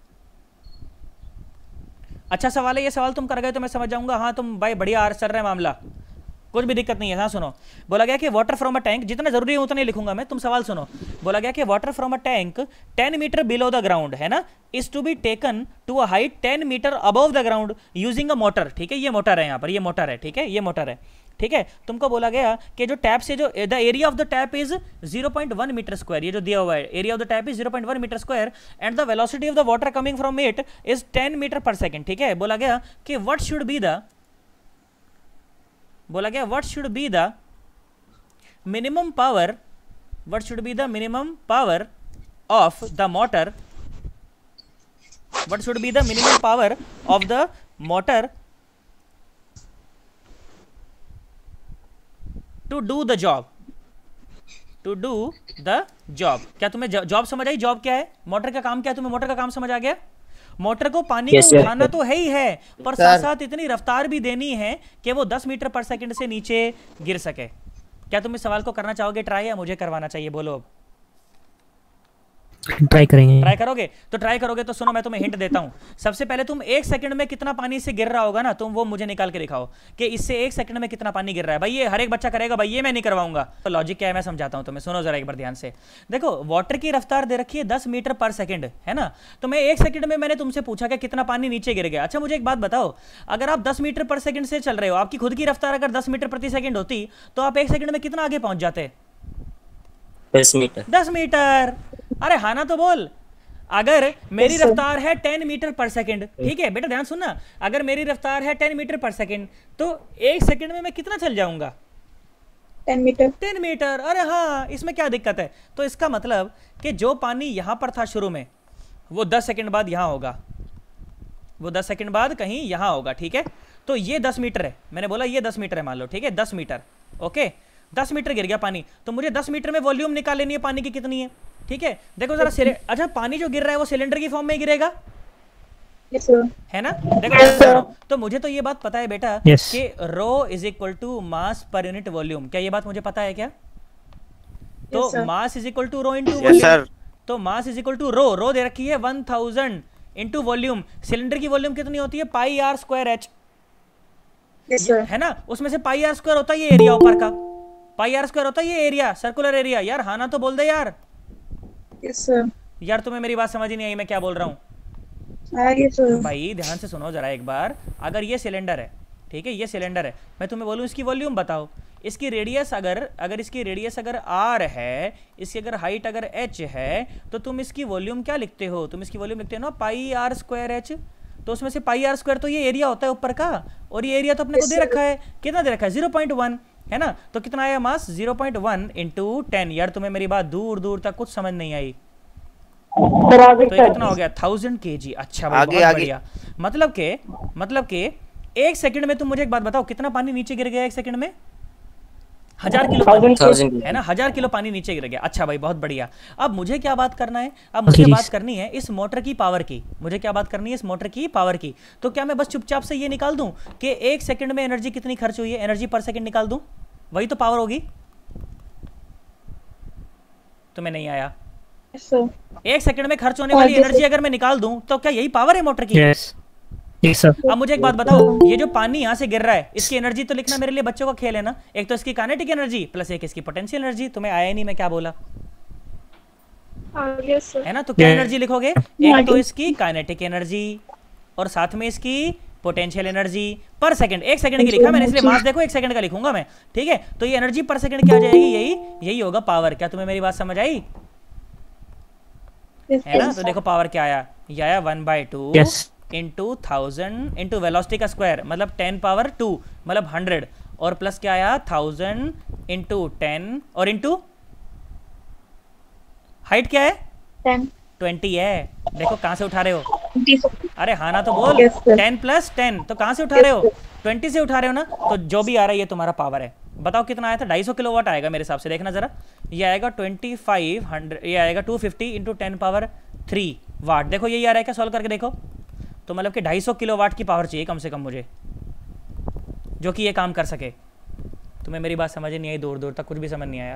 अच्छा सवाल है ये, सवाल तुम कर गए तो मैं समझ जाऊंगा हाँ तुम भाई बढ़िया आर चल रहा है मामला, कुछ भी दिक्कत नहीं है। हाँ सुनो, बोला गया कि वाटर फ्रॉम अ टैंक, जितना जरूरी है उतना ही लिखूंगा मैं, तुम सवाल सुनो। बोला गया कि water from a tank ten metre below the ground है ना, is to be taken to a height ten metre above the ground using a motor. ठीक है, ये मोटर है यहाँ पर, ये मोटर है। ठीक है, ये मोटर है। ठीक है, तुमको बोला गया कि जो टैप से जो the area of the tap is zero point one metre square, ये जो दिया हुआ है area of the tap is zero point one metre square, and the velocity of the water coming from it is ten metre per second. ठीक है, बोला गया कि व्हाट शुड बी द बोला गया what should be the minimum power what should be the minimum power of the motor what should be the minimum power of the motor to do the job to do the job. क्या तुम्हें job समझ आई? Job क्या है? Motor का काम क्या है? तुम्हें मोटर का काम समझ आ गया? मोटर को पानी yes, को उठाना तो है ही है, पर साथ साथ इतनी रफ्तार भी देनी है कि वो दस मीटर पर सेकंड से नीचे गिर सके। क्या तुम इस सवाल को करना चाहोगे ट्राई, या मुझे करवाना चाहिए? बोलो अब। ट्राई करेंगे। ट्राई करोगे? तो ट्राई करोगे तो सुनो मैं तुम्हें हिंट देता हूं। सबसे पहले तुम एक सेकंड में कितना पानी से गिर रहा होगा ना, तुम वो मुझे निकाल के दिखाओ कि इससे एक सेकंड में कितना पानी गिर रहा है। भाई ये हर एक बच्चा करेगा भाई, ये मैं नहीं करवाऊंगा। तो लॉजिक क्या है मैं समझाता हूं तुम्हें, सुनो जरा एक बार ध्यान से। देखो वाटर की रफ्तार दे रखी है दस मीटर पर सेकंड, है ना, तो मैं एक सेकंड में मैंने तुमसे पूछा कि कितना पानी नीचे गिर गया। अच्छा मुझे एक बात बताओ, अगर आप दस मीटर पर सेकंड से चल रहे हो, आपकी खुद की रफ्तार अगर दस मीटर प्रति सेकंड होती तो आप एक सेकंड में कितना आगे पहुंच जाते? दस मीटर। दस मीटर। अरे हाँ ना तो बोल। अगर मेरी रफ्तार है टेन मीटर पर सेकंड, ठीक है बेटा ध्यान सुनना, अगर मेरी रफ्तार है टेन मीटर पर सेकंड तो एक सेकंड में मैं कितना चल जाऊंगा? Ten metre. Ten metre. अरे हाँ, इसमें क्या दिक्कत है? तो इसका मतलब कि जो पानी यहां पर था शुरू में वो दस सेकंड बाद यहां होगा, वो दस सेकंड बाद कहीं यहां होगा, ठीक है? तो ये दस मीटर है, मैंने बोला ये दस मीटर है मान लो, ठीक है? दस मीटर, ओके, दस मीटर गिर गया पानी, तो मुझे दस मीटर में वॉल्यूम निकाल लेनी है पानी की कितनी है, ठीक है? देखो जरा, अच्छा पानी जो गिर रहा है वो सिलेंडर की फॉर्म में गिरेगा, yes, sir. है ना? देखो yes, तो मुझे तो ये बात पता है बेटा yes. कि rho is equal to mass per unit volume. क्या ये बात मुझे पता है क्या? तो yes, mass is equal to rho into yes, volume. तो mass is equal to rho, rho दे रखी है one thousand into volume. Cylinder की वॉल्यूम कितनी होती है? Pi r square h, yes, sir. है ना? उसमें से पाई आर स्क्वायर होता है ये एरिया ऊपर का, पाई आर स्क्वायर होता है ये एरिया, सर्कुलर एरिया। यार हाँ ना तो बोल दे यार। yes, sir. यार तुम्हें मेरी बात समझ ही नहीं आई मैं क्या बोल रहा हूँ? हाँ, yes, sir. भाई ध्यान से सुनो जरा एक बार, अगर ये सिलेंडर है, ठीक है, ये सिलेंडर है, मैं तुम्हें बोलूँ इसकी वॉल्यूम बताओ, इसकी रेडियस अगर अगर इसकी रेडियस अगर आर है, इसकी अगर हाइट अगर एच है, तो तुम इसकी वॉल्यूम क्या लिखते हो? तुम इसकी वॉल्यूम लिखते हो ना पाई आर स्क्वायर एच। तो उसमें से पाई आर स्क्वायर तो ये एरिया होता है ऊपर का, और ये एरिया तो अपने को दे रखा है, कितना दे रखा है? जीरो पॉइंट वन, है ना? तो कितना आया mass? Zero point one into ten. यार तुम्हें मेरी बात दूर दूर तक कुछ समझ नहीं आई। तो ये कितना हो गया? थाउजेंड के जी। अच्छा भाई, आगे, बहुत आगे। बढ़िया। मतलब के मतलब के एक सेकंड में तुम मुझे एक बात बताओ, कितना पानी नीचे गिर गया एक सेकंड में? हजार किलो पानी, Thousand. है ना? हजार किलो पानी नीचे गिर गया। अच्छा भाई बहुत बढ़िया। अब मुझे क्या बात करना है? अब मुझे बात करनी है इस मोटर की पावर की। मुझे क्या बात करनी है? इस मोटर की पावर की। तो क्या मैं बस चुपचाप से ये निकाल दूं कि एक सेकंड में एनर्जी कितनी खर्च हुई है? एनर्जी पर सेकंड निकाल दूं, वही तो पावर होगी। तुम्हें नहीं आया? yes, sir. एक सेकंड में खर्च होने वाली एनर्जी अगर मैं निकाल दूं तो क्या यही पावर है मोटर की? Yes. Yes, sir. अब मुझे एक बात बताओ, ये जो पानी यहाँ से गिर रहा है इसकी एनर्जी तो लिखना मेरे लिए बच्चों का खेल है ना। एक तो इसकी काइनेटिक एनर्जी प्लस एक इसकी पोटेंशियल एनर्जी। तुम्हें आया नहीं मैं क्या बोला, हाँ, yes, sir. है ना? तो क्या Yeah. एनर्जी लिखोगे? एक तो इसकी काइनेटिक एनर्जी और साथ में इसकी पोटेंशियल एनर्जी पर सेकंड। एक सेकंड की लिखा मैंने इसलिए मास देखो एक सेकंड का लिखूंगा मैं, ठीक है? तो ये एनर्जी पर सेकंड क्या आ जाएगी? यही यही होगा पावर। क्या तुम्हें मेरी बात समझ आई? Yes, है ना? yes, तो देखो पावर क्या आया, ये आया one by two Yes. Into thousand into velocity का स्क्वायर, मतलब टेन पावर टू मतलब हंड्रेड, और प्लस क्या आया थाउजेंड इंटू टेन, और इंटू हाइट क्या है? ten. ट्वेंटी है। देखो कहाँ से उठा रहे हो? twenty, sir. अरे हाँ ना तो बोल। Yes, sir. Ten plus ten तो कहाँ से उठा रहे हो? ट्वेंटी से उठा रहे हो ना? तो जो भी आ रहा है ये तुम्हारा पावर है। बताओ कितना आया था? ढाई सौ किलोवाट आएगा मेरे हिसाब से। देखना जरा, ये आएगा ट्वेंटी फाइव हंड्रेड, ये आएगा two fifty into ten power three watt. देखो यही आ रहा है क्या? सॉल्व करके देखो। तो मतलब कि ढाई सौ किलोवाट की पावर चाहिए कम से कम मुझे, जो कि ये काम कर सके। तुम्हें मेरी बात समझ नहीं आई? दूर दूर तक कुछ भी समझ नहीं आया?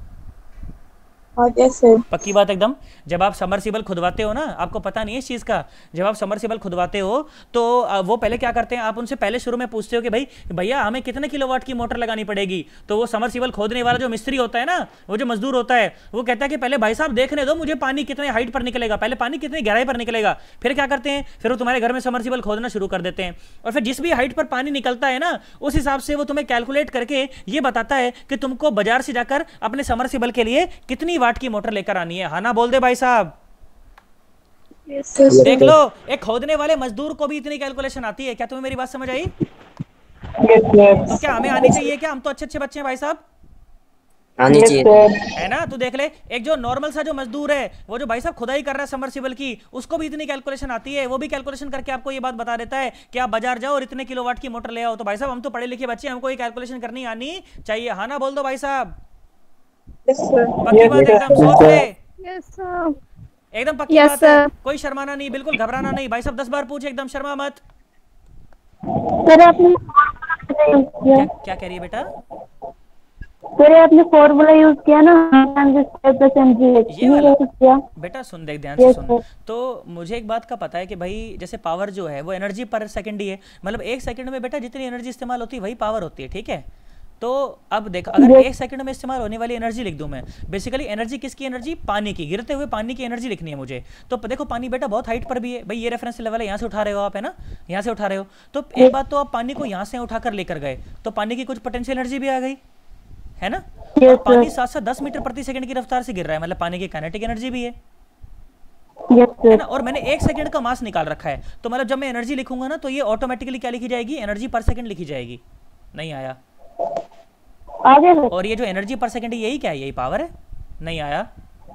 हाँ, yes, sir. पक्की बात एकदम। जब आप समरसिबल खुदवाते हो ना, आपको पता नहीं है इस चीज़ का, जब आप समरसिबल खुदवाते हो तो अ, वो पहले क्या करते हैं, आप उनसे पहले शुरू में पूछते हो कि भाई भैया हमें कितने किलोवाट की मोटर लगानी पड़ेगी। तो वो समरसिबल खोदने वाला जो मिस्त्री होता है ना, वो जो मजदूर होता है, वो कहता है कि पहले भाई साहब देखने दो मुझे पानी कितने हाइट पर निकलेगा, पहले पानी कितनी गहराई पर निकलेगा। फिर क्या करते हैं, फिर वो तुम्हारे घर में समरसिबल खोदना शुरू कर देते हैं, और फिर जिस भी हाइट पर पानी निकलता है ना, उस हिसाब से वो तुम्हें कैलकुलेट करके ये बताता है कि तुमको बाजार से जाकर अपने समरसिबल के लिए कितनी वाट की मोटर लेकर आनी है। हाँ ना बोल दे भाई साहब। Yes, sir. देख लो, एक खोदने वाले मजदूर को भी इतनी कैलकुलेशन आती है। क्या तुम्हें मेरी बात समझ आई? तो क्या हमें आनी चाहिए क्या? हम तो अच्छे अच्छे बच्चे हैं भाई साहब, आनी चाहिए। है ना? तो देख ले, एक जो नॉर्मल सा जो मजदूर है, वो जो भाई साहब खुदाई कर रहा है समरसिबल की, उसको भी इतनी कैलकुलेशन आती है। वो भी कैलकुलेशन करके आपको ये बात बता देता है कि आप बाजार जाओ और इतने किलोवाट की मोटर ले आओ। तो भाई साहब हम तो पढ़े लिखे बच्चे, हमको ये कैलकुलेशन करनी आनी चाहिए। हाँ ना बोल दो भाई साहब। Yes, sir. पक्की बात एकदम, सोच ले, यस सर। एकदम पक्की Yes, बात है। sir. कोई शर्माना नहीं, बिल्कुल घबराना नहीं। भाई साहब दस बार पूछे, एकदम शर्मा मत। सर आपने यूज किया क्या क्या कह रही है बेटा? सर आपने फॉर्मूला यूज किया ना, ये वाला? किया। बेटा सुन, देख ध्यान से Yes, सुन। sir. तो मुझे एक बात का पता है कि भाई जैसे पावर जो है वो एनर्जी पर सेकंड ही है, मतलब एक सेकंड में बेटा जितनी एनर्जी इस्तेमाल होती है वही पावर होती है, ठीक है? तो अब देख, अगर Yes. एक सेकंड में इस्तेमाल होने वाली एनर्जी लिख दूं मैं, बेसिकली एनर्जी किसकी एनर्जी? पानी की, गिरते हुए पानी की एनर्जी लिखनी है मुझे। तो देखो पानी बेटा बहुत हाइट पर भी है भाई, ये रेफरेंस लेवल है, यहाँ से उठा रहे हो आप, है ना? यहाँ से उठा रहे हो। तो एक बात तो आप पानी को यहाँ से उठाकर लेकर गए तो पानी की कुछ पोटेंशियल एनर्जी भी आ गई, है ना? Yes, और पानी sir. साथ साथ दस मीटर प्रति सेकंड की रफ्तार से गिर रहा है, मतलब पानी की काइनेटिक एनर्जी भी है, Yes, है sir. ना, और मैंने एक सेकंड का मास निकाल रखा है, तो मतलब जब मैं एनर्जी लिखूंगा ना तो ये ऑटोमेटिकली क्या लिखी जाएगी, एनर्जी पर सेकंड लिखी जाएगी। नहीं आया। आगे सर. और ये जो एनर्जी पर सेकंड है यही क्या है, यही पावर है। नहीं आया।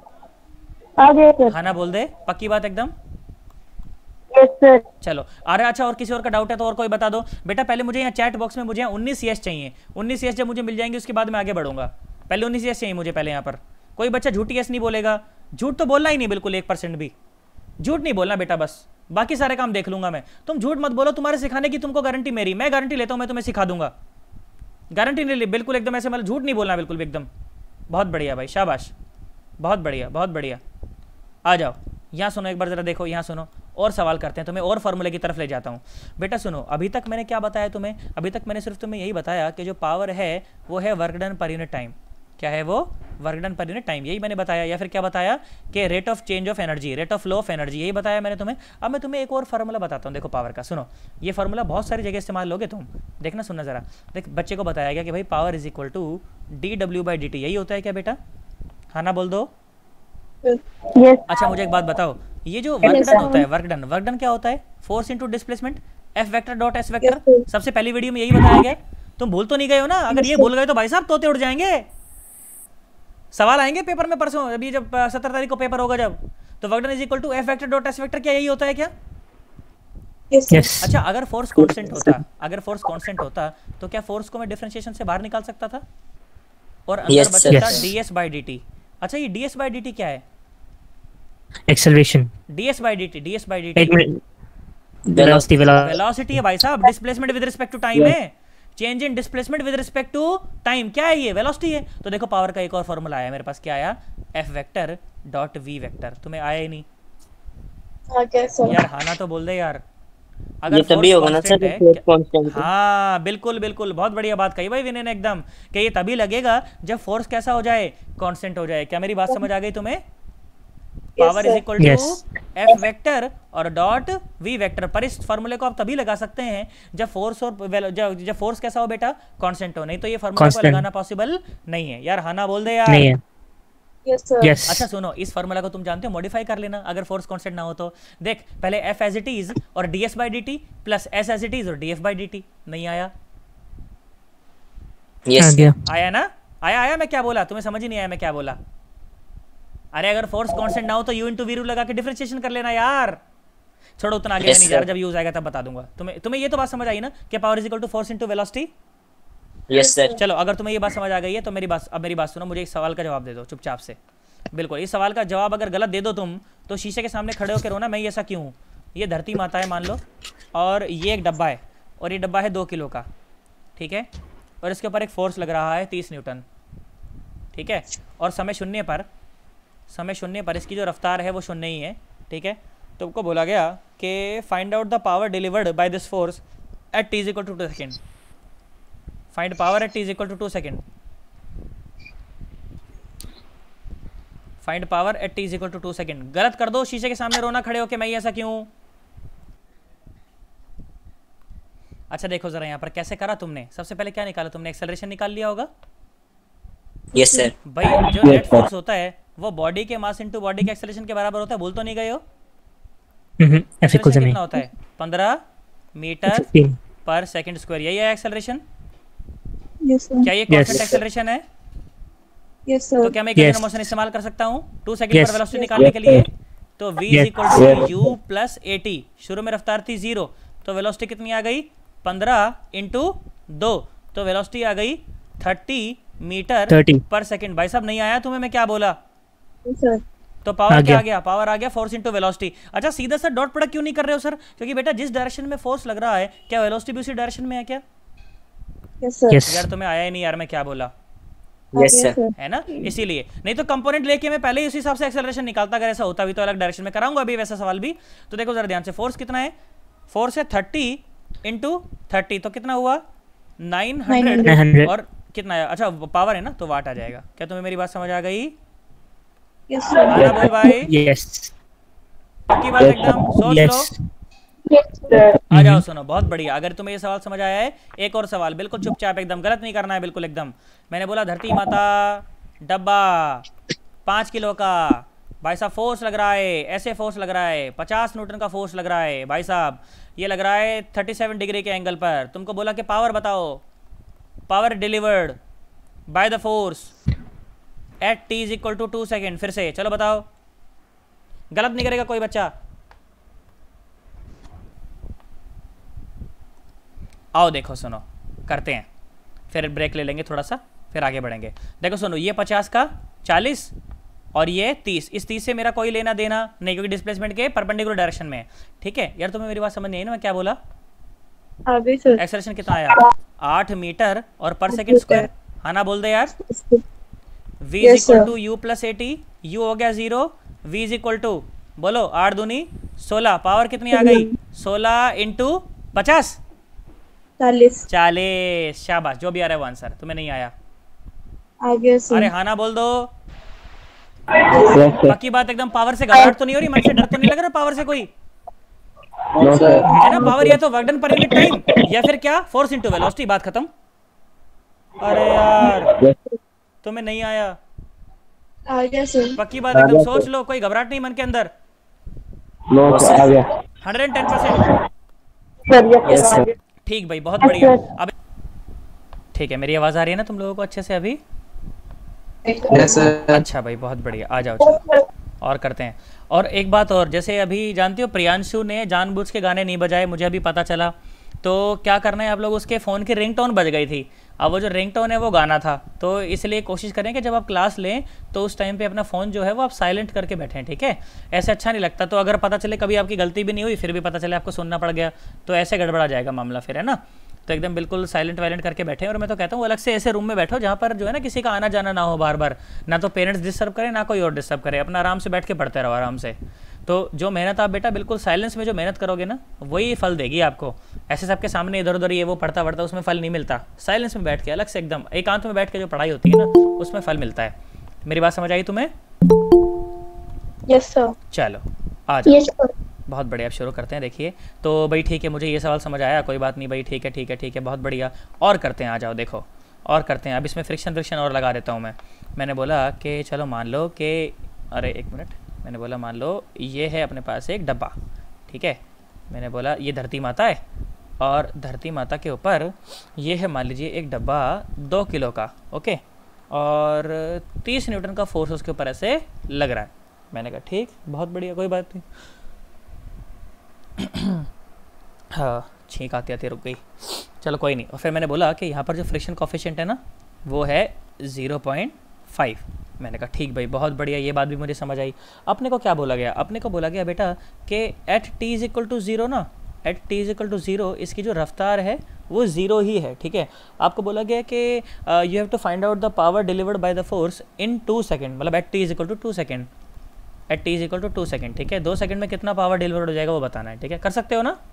आगे सर. हाँ ना बोल दे, पक्की बात एकदम। Yes, sir. चलो अरे अच्छा, और किसी और का डाउट है तो और कोई बता दो बेटा। पहले मुझे यहाँ चैट बॉक्स में मुझे यहाँ उन्नीस सीएस चाहिए। उन्नीस सीएस जब मुझे मिल जाएंगे उसके बाद मैं आगे बढ़ूंगा। पहले उन्नीस सीएस चाहिए मुझे पहले। यहाँ पर कोई बच्चा झूठी एस नहीं बोलेगा। झूठ तो बोलना ही नहीं बिल्कुल, एक परसेंट भी झूठ नहीं बोलना बेटा, बस बाकी सारे काम देख लूंगा मैं। तुम झूठ मत बोलो, तुम्हारे सिखाने की तुमको गारंटी मेरी, मैं गारंटी लेता हूँ, मैं तुम्हें सिखा दूंगा। गारंटी नहीं ली बिल्कुल एकदम ऐसे, मतलब झूठ नहीं बोलना बिल्कुल भी एकदम। बहुत बढ़िया भाई, शाबाश, बहुत बढ़िया बहुत बढ़िया। आ जाओ यहाँ सुनो एक बार ज़रा, देखो यहाँ सुनो, और सवाल करते हैं, तुम्हें और फार्मूले की तरफ ले जाता हूँ। बेटा सुनो, अभी तक मैंने क्या बताया तुम्हें, अभी तक मैंने सिर्फ तुम्हें यही बताया कि जो पावर है वो है वर्क डन पर यूनिट टाइम। क्या है वो, वर्क डन पर यूनिट टाइम, यही मैंने बताया। या फिर क्या बताया कि rate of change of energy, rate of flow of energy, यही बताया मैंने तुम्हें। अब मैं तुम्हें एक और फार्मूला बताता हूँ, देखो पावर का। सुनो, ये फार्मूला बहुत सारी जगह इस्तेमाल लोगे तुम, देखना सुनना ज़रा। देख, बच्चे को बताया गया कि भाई power is equal to d W by D t, यही होता है क्या बेटा? हाँ ना बोल दो। Yes. अच्छा मुझे एक बात बताओ, ये जो वर्क डन होता है, वर्क डन, वर्क डन क्या होता है? Force into displacement, f vector dot s vector. सबसे पहली वीडियो में यही बताया गया, तुम भूल तो नहीं गए हो ना? अगर ये भूल गए तो भाई साहब तोते उड़ जाएंगे। सवाल आएंगे पेपर में परसों, अभी जब सत्रह तारीख को पेपर होगा जब, तो work done is equal to f vector dot s vector, क्या यही होता है क्या? यस। अच्छा, अगर फोर्स कांस्टेंट होता, अगर फोर्स कांस्टेंट होता तो क्या फोर्स को मैं डिफरेंशिएशन से बाहर निकाल सकता था और अंदर Yes, बचता yes. ds by dt। अच्छा, ये ds बाई dt क्या है? Acceleration. ds by dt, ds by dt एक मिनट, वेलोसिटी वेलोसिटी वेलोसिटी है भाई साहब, displacement with respect to time है, change in displacement with respect to time. क्या है ये? वेलोसिटी है। तो देखो पावर का एक और फॉर्मूला आया मेरे पास, क्या आया? F vector dot v vector. तुम्हें आया ही नहीं आगे सर. यार, हाँ ना तो बोल दे यार। ये तभी होगा ना सर, फोर्स कांस्टेंट। हाँ बिल्कुल बिल्कुल, बहुत बढ़िया बात कही भाई विनय ने एकदम, कि ये तभी लगेगा जब फोर्स कैसा हो जाए, कांस्टेंट हो जाए। क्या मेरी बात समझ आ गई तुम्हें? Power is equal to f vector और डॉट वी वेक्टर। पर इस फॉर्मूले को आप तभी लगा सकते हैं जब फोर्स और जब, जब फोर्स कैसा हो बेटा, कांस्टेंट हो, नहीं तो ये फॉर्मूला को लगाना पॉसिबल नहीं है यार। हाँ ना बोल दे यार। नहीं है। Yes, sir. यस। अच्छा सुनो, इस फॉर्मूला को तुम जानते हो, मॉडिफाई कर लेना अगर फोर्स कांस्टेंट ना हो तो। देख, पहले एफ एज इट इज और d S by D t plus s as it is और d f by D t. नहीं आया? यस। आया ना? आया आया मैं क्या बोला? तुम्हें समझ ही नहीं आया मैं क्या बोला? अरे अगर फोर्स कांस्टेंट ना हो तो यू इनटू वी रूल लगा के डिफरेंशिएशन कर लेना यार। छोड़ो, उतना आगे Yes, नहीं जा रहा, sir. जब यूज आएगा तब बता दूंगा तुम्हें। तुम्हें ये तो बात समझ आई ना कि power is equal to force into velocity? Yes sir. चलो, अगर तुम्हें ये बात समझ आ गई है तो मेरी बात, अब मेरी बात सुनो, मुझे एक सवाल का जवाब दे दो चुपचाप से। बिल्कुल, इस सवाल का जवाब अगर गलत दे दो तुम तो शीशे के सामने खड़े होकर रोना, मैं ऐसा क्यों हूँ। ये धरती माता है मान लो, और ये एक डब्बा है, और ये डब्बा है दो किलो का, ठीक है, और इसके ऊपर एक फोर्स लग रहा है तीस न्यूटन, ठीक है, और समय शून्य पर, समय शून्य पर इसकी जो रफ्तार है वो शून्य ही है, ठीक है। तो आपको बोला गया कि find out the power delivered by this force at T is equal to two second. Find power at T is equal to two second. Find power at T is equal to two second. गलत कर दो, शीशे के सामने रोना खड़े होके मैं ऐसा क्यों। अच्छा देखो जरा यहाँ पर कैसे करा तुमने। सबसे पहले क्या निकाला तुमने? एक्सेलरेशन निकाल लिया होगा। Yes sir. भाई जो नेट फोर्स होता है वो बॉडी के मास इनटू बॉडी के एक्सेलरेशन के बराबर होता है, भूल तो नहीं गए हो? एक्सेलरेशन कितना होता है? पंद्रह मीटर पर सेकंड स्क्वायर, यही है एक्सेलरेशन। Yes, sir. क्या ये कांस्टेंट एक्सेलरेशन है? Yes, sir. तो क्या मैं इक्वेशन मोशन इस्तेमाल कर सकता हूँ टू सेकंड पर वेलोसिटी निकालने के लिए? तो v is equal to u plus a t. शुरू में रफ्तार थी जीरो, तो वेलोसिटी कितनी आ गई? पंद्रह इंटू दो, तो वेलोसिटी आ गई थर्टी मीटर पर सेकंड। भाई साहब नहीं आया तुम्हें मैं क्या बोला? Yes, sir. तो पावर क्या आ गया? पावर आ गया फोर्स इंटू वेलोसिटी। अच्छा सीधा सर डॉट प्रोडक्ट क्यों नहीं कर रहे हो सर? क्योंकि बेटा जिस डायरेक्शन में फोर्स लग रहा है क्या वेलोसिटी भी उसी डायरेक्शन में है क्या? Yes, sir. यस। यार तुम्हें आया ही नहीं यार मैं क्या बोला, यस सर। है ना? इसीलिए नहीं तो कंपोनेंट लेके मैं पहले ही उसी हिसाब से एक्सेलरेशन निकालता। अगर ऐसा होता भी तो अलग डायरेक्शन में कराऊंगा अभी वैसा सवाल भी। तो देखो जरा ध्यान से, फोर्स कितना है? फोर्स है थर्टी इंटू थर्टी, तो कितना हुआ? Nine hundred. और कितना है? अच्छा पावर है ना तो वाट आ जाएगा। क्या तुम्हें मेरी बात समझ आ गई? Yes, sir. आना बोल भाई, यस। पक्की बात एकदम, सोच लो। यस। Yes, sir. आ जाओ सुनो, बहुत बढ़िया। अगर तुम्हें ये सवाल समझ आया है, एक और सवाल बिल्कुल चुपचाप एकदम, गलत नहीं करना है बिल्कुल एकदम। मैंने बोला धरती माता, डब्बा पाँच किलो का, भाई साहब फोर्स लग रहा है, ऐसे फोर्स लग रहा है, पचास न्यूटन का फोर्स लग रहा है भाई साहब। ये लग रहा है सैंतीस डिग्री के एंगल पर। तुमको बोला कि पावर बताओ, power delivered by the force at T is equal to two second. फिर से चलो बताओ, गलत नहीं करेगा कोई बच्चा। आओ देखो सुनो, करते हैं, फिर ब्रेक ले लेंगे थोड़ा सा, फिर आगे बढ़ेंगे। देखो सुनो, ये पचास का चालीस और ये तीस, इस तीस से मेरा कोई लेना देना नहीं क्योंकि डिस्प्लेसमेंट के परपेंडिकुलर डायरेक्शन में है। ठीक है यार, तुम्हें मेरी बात समझ नहीं आई ना, मैं क्या बोला? आगे सर। एक्सेलरेशन कितना आया? आठ मीटर और पर सेकंड स्क्वायर। हाँ ना, बोल दे यार। v is equal to u plus a t, u हो गया zero, v is equal to बोलो आठ दूनी सोलह, पावर कितनी आ गई? सोलह इंटू पचास, चालीस। चालीस। शाबाश, जो भी आ रहा है वो आंसर। तुम्हें नहीं आया? आगे सर। अरे हाँ ना बोल दो। बाकी बात एकदम, पावर से घबराहट तो नहीं हो रही? मन से डर तो नहीं लग रहा पावर से कोई? है ना, पावर या तो वर्क डन पर यूनिट टाइम या फिर क्या, फोर्स इनटू वेलोसिटी, बात खत्म। अरे यार तुम्हें नहीं आया? आगे सर। पक्की बात एकदम, सोच लो, कोई घबराहट नहीं मन के अंदर। हंड्रेड टेन परसेंट ठीक भाई, बहुत बढ़िया। अब ठीक है, मेरी आवाज आ रही है ना तुम लोगों को अच्छे से अभी? Yes sir. अच्छा भाई, बहुत बढ़िया। आ जाओ चलो और करते हैं। और एक बात और, जैसे अभी जानते हो प्रियांशु ने जानबूझ के गाने नहीं बजाए, मुझे अभी पता चला। तो क्या करना है आप लोग, उसके फ़ोन की रिंगटोन बज गई थी। अब वो जो रिंगटोन है वो गाना था, तो इसलिए कोशिश करें कि जब आप क्लास लें तो उस टाइम पे अपना फ़ोन जो है वो आप साइलेंट करके बैठें, ठीक है? ऐसे अच्छा नहीं लगता। तो अगर पता चले कभी आपकी गलती भी नहीं हुई फिर भी पता चले आपको सुनना पड़ गया, तो ऐसे गड़बड़ा जाएगा मामला फिर, है ना? तो एकदम बिल्कुल साइलेंट वाइलेंट करके बैठे। और मैं तो कहता हूँ अलग से ऐसे रूम में बैठो जहाँ पर जो है ना किसी का आना जाना ना हो बार बार, ना तो पेरेंट्स डिस्टर्ब करें ना कोई और डिस्टर्ब करे, अपना आराम से बैठ के पढ़ते रहो आराम से। तो जो मेहनत आप बेटा बिल्कुल साइलेंस में जो मेहनत करोगे ना वही फल देगी आपको। ऐसे सबके सामने इधर उधर ये वो पढ़ता पढ़ता उसमें फल नहीं मिलता। साइलेंस में बैठ के अलग से एकदम एकांत में बैठ के जो पढ़ाई होती है ना उसमें फल मिलता है। मेरी बात समझ आई तुम्हें? Yes sir. चलो आ जाओ। Yes sir. बहुत बढ़िया, अब शुरू करते हैं। देखिए तो भाई ठीक है, मुझे ये सवाल समझ आया, कोई बात नहीं भाई, ठीक है ठीक है ठीक है, बहुत बढ़िया। और करते हैं, आ जाओ देखो और करते हैं। अब इसमें फ्रिक्शन फ्रिक्शन और लगा देता हूँ मैं। मैंने बोला कि चलो मान लो कि, अरे एक मिनट, मैंने बोला मान लो ये है अपने पास एक डब्बा, ठीक है? मैंने बोला ये धरती माता है और धरती माता के ऊपर ये है मान लीजिए एक डब्बा दो किलो का, ओके? और तीस न्यूटन का फोर्स उसके ऊपर ऐसे लग रहा है। मैंने कहा ठीक, बहुत बढ़िया, कोई बात नहीं। हाँ, छींक आती आती रुक गई, चलो कोई नहीं। और फिर मैंने बोला कि यहाँ पर जो फ्रिक्शन कोफिशिएंट है ना वो है ज़ीरो पॉइंट फाइव। मैंने कहा ठीक भाई, बहुत बढ़िया, ये बात भी मुझे समझ आई। अपने को क्या बोला गया? अपने को बोला गया बेटा कि at T is equal to zero ना, at T is equal to zero इसकी जो रफ्तार है वो ज़ीरो ही है, ठीक है? आपको बोला गया कि you have to find out the power delivered by the force in two second, मतलब at T is equal to two second, at T is equal to two second, ठीक है? दो सेकंड में कितना पावर डिलीवर हो जाएगा वो बताना है, ठीक है? कर सकते हो ना?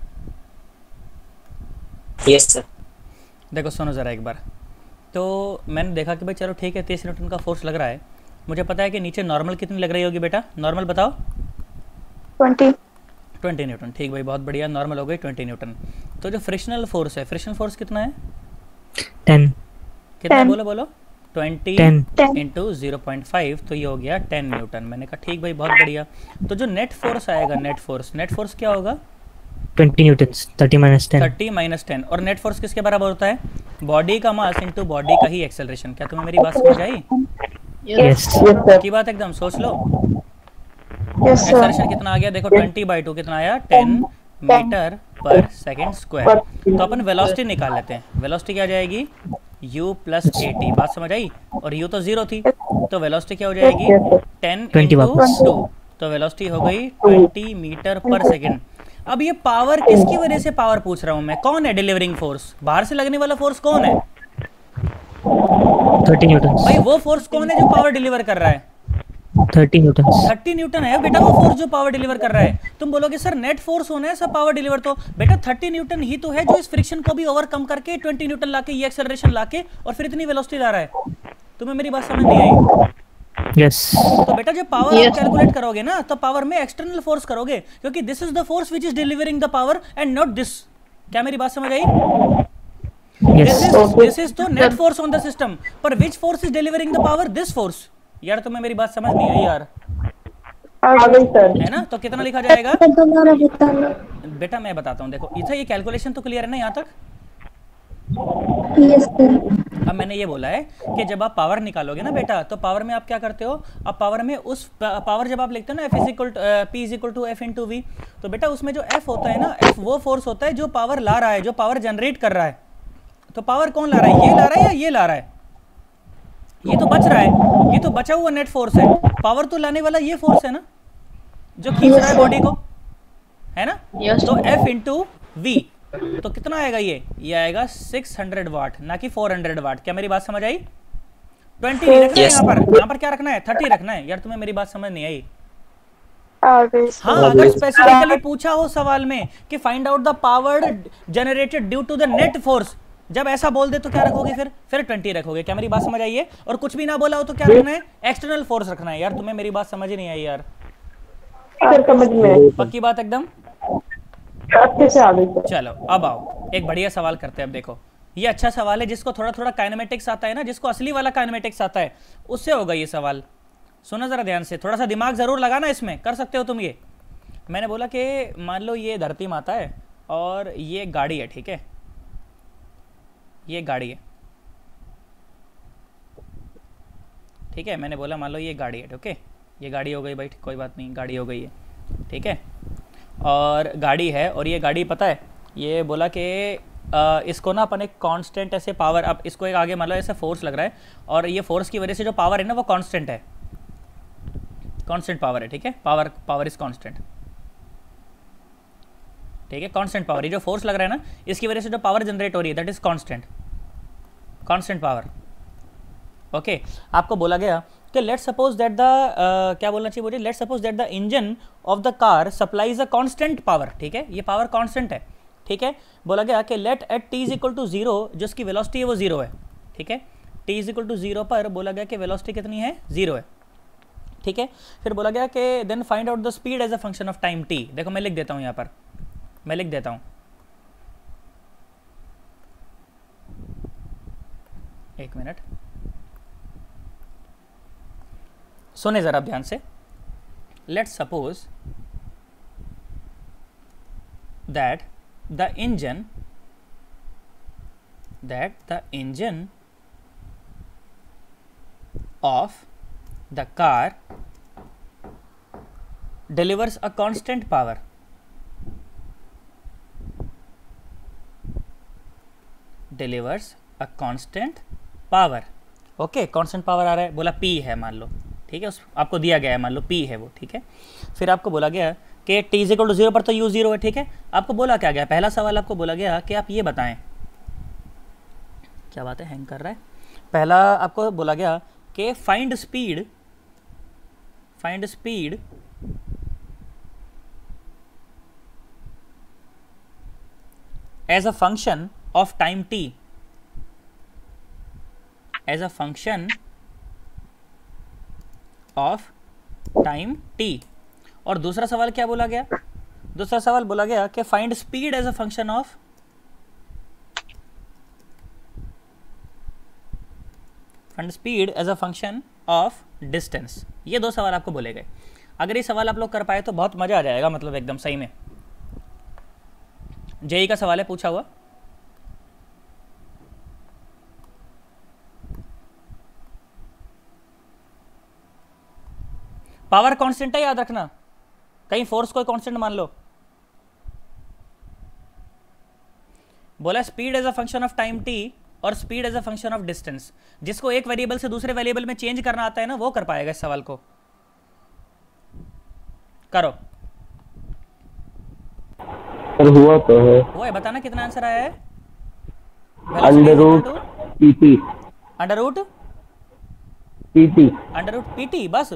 Yes sir. देखो सुनो ज़रा एक बार। तो मैंने देखा कि भाई चलो ठीक है, तीस न्यूटन का फोर्स लग रहा है। मुझे पता है कि नीचे नॉर्मल कितनी लग रही होगी बेटा? नॉर्मल बताओ। ट्वेंटी। ट्वेंटी न्यूटन, ठीक भाई, बहुत बढ़िया, नॉर्मल हो गई ट्वेंटी न्यूटन। तो जो फ्रिक्शनल फोर्स है, फ्रिक्शनल फोर्स कितना है? टेन। कितना? ten. बोलो बोलो। Twenty ten into zero point five, तो ये हो गया टेन न्यूटन। मैंने कहा ठीक भाई, बहुत बढ़िया। तो जो नेट फोर्स आएगा, नेट फोर्स, नेट फोर्स क्या होगा? Twenty newtons, thirty minus ten. Thirty minus ten. और नेट फोर्स किसके बराबर होता है? बॉडी का मास इंटू बॉडी का ही एक्सेलरेशन। क्या तुम्हें मेरी बात समझ आई? यस। की बात एकदम सोच लो। Yes sir. एक्सेलरेशन कितना आ गया? देखो ट्वेंटी बाई टू कितना आया? Ten metre per second square. तो अपन वेलोसिटी निकाल लेते हैं। वेलोसिटी क्या जाएगी? u plus a t. बात समझ आई? और u तो जीरो थी, तो वेलोसिटी क्या हो जाएगी? टेन इंटू टू, तो वेलोसिटी हो गई ट्वेंटी मीटर पर सेकेंड। अब ये पावर किसकी वजह से पावर पूछ रहा हूँ मैं? कौन है डिलीवरिंग फोर्स? बाहर से लगने वाला फोर्स कौन है थर्टी न्यूटन। भाई? वो फोर्स कौन है जो पावर डिलीवर कर रहा है? Thirty Newton. थर्टी न्यूटन है बेटा वो फोर्स जो पावर डिलीवर कर रहा है। तुम बोलोगे सर नेट फोर्स होना है सब पावर डिलीवर, तो बेटा थर्टी न्यूटन ही तो है जो इस फ्रिक्शन को भी ओवरकम करके ट्वेंटी न्यूटन लाके ये एक्सेलरेशन लाके और फिर इतनी वेलोसिटी ला रहा है। तुम्हें मेरी बात समझ नहीं आई? यस। तो बेटा जब पावर आप कैलकुलेट करोगे ना तो पावर में एक्सटर्नल फोर्स करोगे, क्योंकि this is the force which is delivering the power and not this. क्या मेरी बात समझ आई? Yes. This is the net force on the system, पर which force is delivering the power? This force. यार तुम्हें मेरी बात समझ नहीं आई यार? आ गई सर। है ना, तो कितना लिखा जाएगा दोबारा बताना। बेटा? मैं बताता हूँ, देखो इतना ये कैलकुलेशन तो क्लियर है ना यहाँ तक? Yes sir. अब मैंने ये बोला है कि जब आप पावर निकालोगे ना बेटा, तो पावर में आप क्या करते हो? अब पावर में उस पावर जब आप लिखते हो ना f is equal p is equal to f into v, तो बेटा उसमें जो एफ होता है ना, एफ वो फोर्स होता है जो पावर ला रहा है, जो पावर जनरेट कर रहा है। तो पावर कौन ला रहा है? ये ला रहा है या ये ला रहा है? ये तो बच रहा है, ये तो बचा हुआ नेट फोर्स है। पावर तो लाने वाला ये फोर्स है ना, जो खींच रहा है बॉडी को, है ना? तो एफ इंटू वी, तो कितना आएगा ये? ये आएगा सिक्स हंड्रेड वाट, ना कि फोर हंड्रेड वाट। क्या मेरी बात समझ आई? ट्वेंटी नहीं रखना है यहाँ पर, यहाँ पर क्या रखना है? थर्टी रखना है। यार तुम्हें मेरी बात समझ नहीं आई? हाँ, अगर स्पेसिफिकली पूछा हो सवाल में कि find out the power generated due to the net force, जब ऐसा बोल दे तो क्या रखोगे? फिर फिर ट्वेंटी रखोगे। क्या मेरी बात समझ आई है? और कुछ भी ना बोला हो तो क्या रखना है? एक्सटर्नल फोर्स रखना है। यार तुम्हें मेरी बात समझ ही नहीं आई यार? समझ में पक्की बात एकदम? अच्छे से आ गई सर। चलो अब आओ, एक बढ़िया सवाल करते हैं। अब देखो ये अच्छा सवाल है, जिसको थोड़ा थोड़ा काइनेमेटिक्स आता है ना, जिसको असली वाला काइनेमेटिक्स आता है, उससे होगा ये सवाल। सुनो जरा ध्यान से, थोड़ा सा दिमाग जरूर लगाना इसमें, कर सकते हो तुम ये। मैंने बोला कि मान लो ये धरती माता है और ये गाड़ी है, ठीक है? ये गाड़ी है, ठीक है? मैंने बोला मान लो ये गाड़ी है, ओके? ये गाड़ी हो गई भाई, कोई बात नहीं, गाड़ी हो गई है, ठीक है? और गाड़ी है, और ये गाड़ी पता है, ये बोला कि इसको ना अपन एक कांस्टेंट ऐसे पावर, अब इसको एक आगे मान लो ऐसे फोर्स लग रहा है, और ये फोर्स की वजह से जो पावर है ना वो कांस्टेंट है, कांस्टेंट पावर है, ठीक है? पावर पावर इज कांस्टेंट, ठीक है? कांस्टेंट पावर, ये जो फोर्स लग रहा है ना, इसकी वजह से जो पावर जनरेट हो रही है that is constant, constant power. Okay, आपको बोला गया कि लेट सपोज दैट द क्या बोलना चाहिए मुझे? Let suppose that the engine of the car supplies a constant power, ठीक है? ये पावर कांस्टेंट है, ठीक है? बोला गया कि let at T is equal to zero, जो उसकी वेलोसिटी है वो जीरो है, ठीक है? T is equal to zero पर बोला गया कि वेलोसिटी कितनी है? जीरो है, ठीक है? फिर बोला गया कि then find out the speed as a function of time t. देखो मैं लिख देता हूँ यहाँ पर, मैं लिख देता हूँ, एक मिनट सुने जरा ध्यान से। Let's suppose that the engine that the engine of the car delivers a constant power, delivers a constant power, okay? Constant power आ रहा है, बोला P है मान लो, ठीक है? उस आपको दिया गया है, मान लो P है वो, ठीक है? फिर आपको बोला गया कि T is equal to zero पर तो U जीरो है, ठीक है? आपको बोला क्या गया? पहला सवाल आपको बोला गया कि आप ये बताएं, क्या बात है, हैंग कर रहा है? पहला आपको बोला गया कि find speed, find speed as a function of time t, as a function of time t। और दूसरा सवाल क्या बोला गया? दूसरा सवाल बोला गया कि find speed as a function of, find speed as a function of distance. ये दो सवाल आपको बोले गए। अगर ये सवाल आप लोग कर पाए तो बहुत मजा आ जाएगा, मतलब एकदम सही में। जेई का सवाल है पूछा हुआ, पावर कांस्टेंट है, याद रखना, कहीं फोर्स को कांस्टेंट मान लो। बोला speed as a function of time t और speed as a function of distance. जिसको एक वेरिएबल से दूसरे वेरिएबल में चेंज करना आता है ना, वो कर पाएगा इस सवाल को। करो सर हुआ तो है, वो है, बताना कितना आंसर आया है? Under root p t, under root p t, under root p t, बस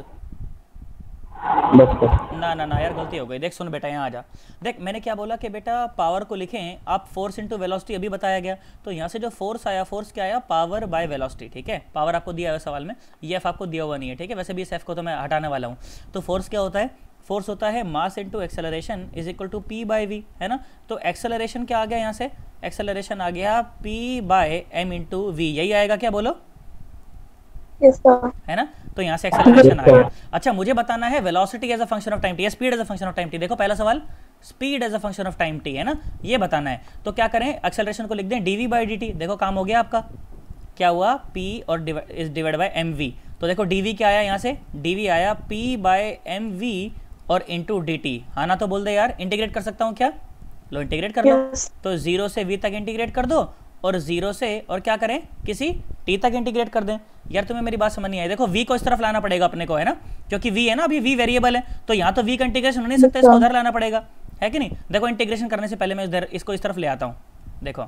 बस बस। ना ना ना यार, गलती हो गई। देख सुन बेटा, यहाँ आ जा। देख मैंने क्या बोला कि बेटा पावर को लिखें आप फोर्स इंटू वेलोसिटी, अभी बताया गया। तो यहाँ से जो फोर्स आया, फोर्स क्या आया? पावर बाय वेलोसिटी, ठीक है? पावर आपको दिया है सवाल में, ये एफ आपको दिया हुआ नहीं है, ठीक है? वैसे भी इस एफ को तो मैं हटाने वाला हूँ। तो फोर्स क्या होता है? फोर्स होता है mass into acceleration is equal to P by v, है ना? तो एक्सेलरेशन क्या आ गया यहाँ से? एक्सेलरेशन आ गया p by m into v, यही आएगा क्या? बोलो Yes, sir. है ना, तो यहाँ से एक्सेलरेशन आ गया। अच्छा मुझे बताना है velocity as a function of time t या speed as a function of time t. देखो पहला सवाल speed as a function of time t है ना, ये बताना है। तो क्या करें, एक्सेलरेशन को लिख दें डीवी बाई डी टी। देखो काम हो गया आपका, क्या हुआ, पी और is divide by M v. तो देखो डीवी क्या आया यहाँ से, डीवी आया पी बाय एम वी और इंटू डी टी। हाँ ना, तो बोल दे यार, इंटीग्रेट कर सकता हूँ क्या, लो इंटीग्रेट कर दो। Yes. तो जीरो से वी तक इंटीग्रेट कर दो और जीरो से और क्या करें किसी टी तक इंटीग्रेट कर दें। यार तुम्हें मेरी बात समझ नहीं आई। देखो वी को इस तरफ लाना पड़ेगा अपने को, है ना, क्योंकि वी है ना, अभी वी वेरिएबल है, तो यहाँ तो वी का इंटीग्रेशन हो नहीं सकता, इसको उधर लाना पड़ेगा, है कि नहीं। देखो इंटीग्रेशन करने से पहले मैं इधर इसको इस तरफ ले आता हूँ। देखो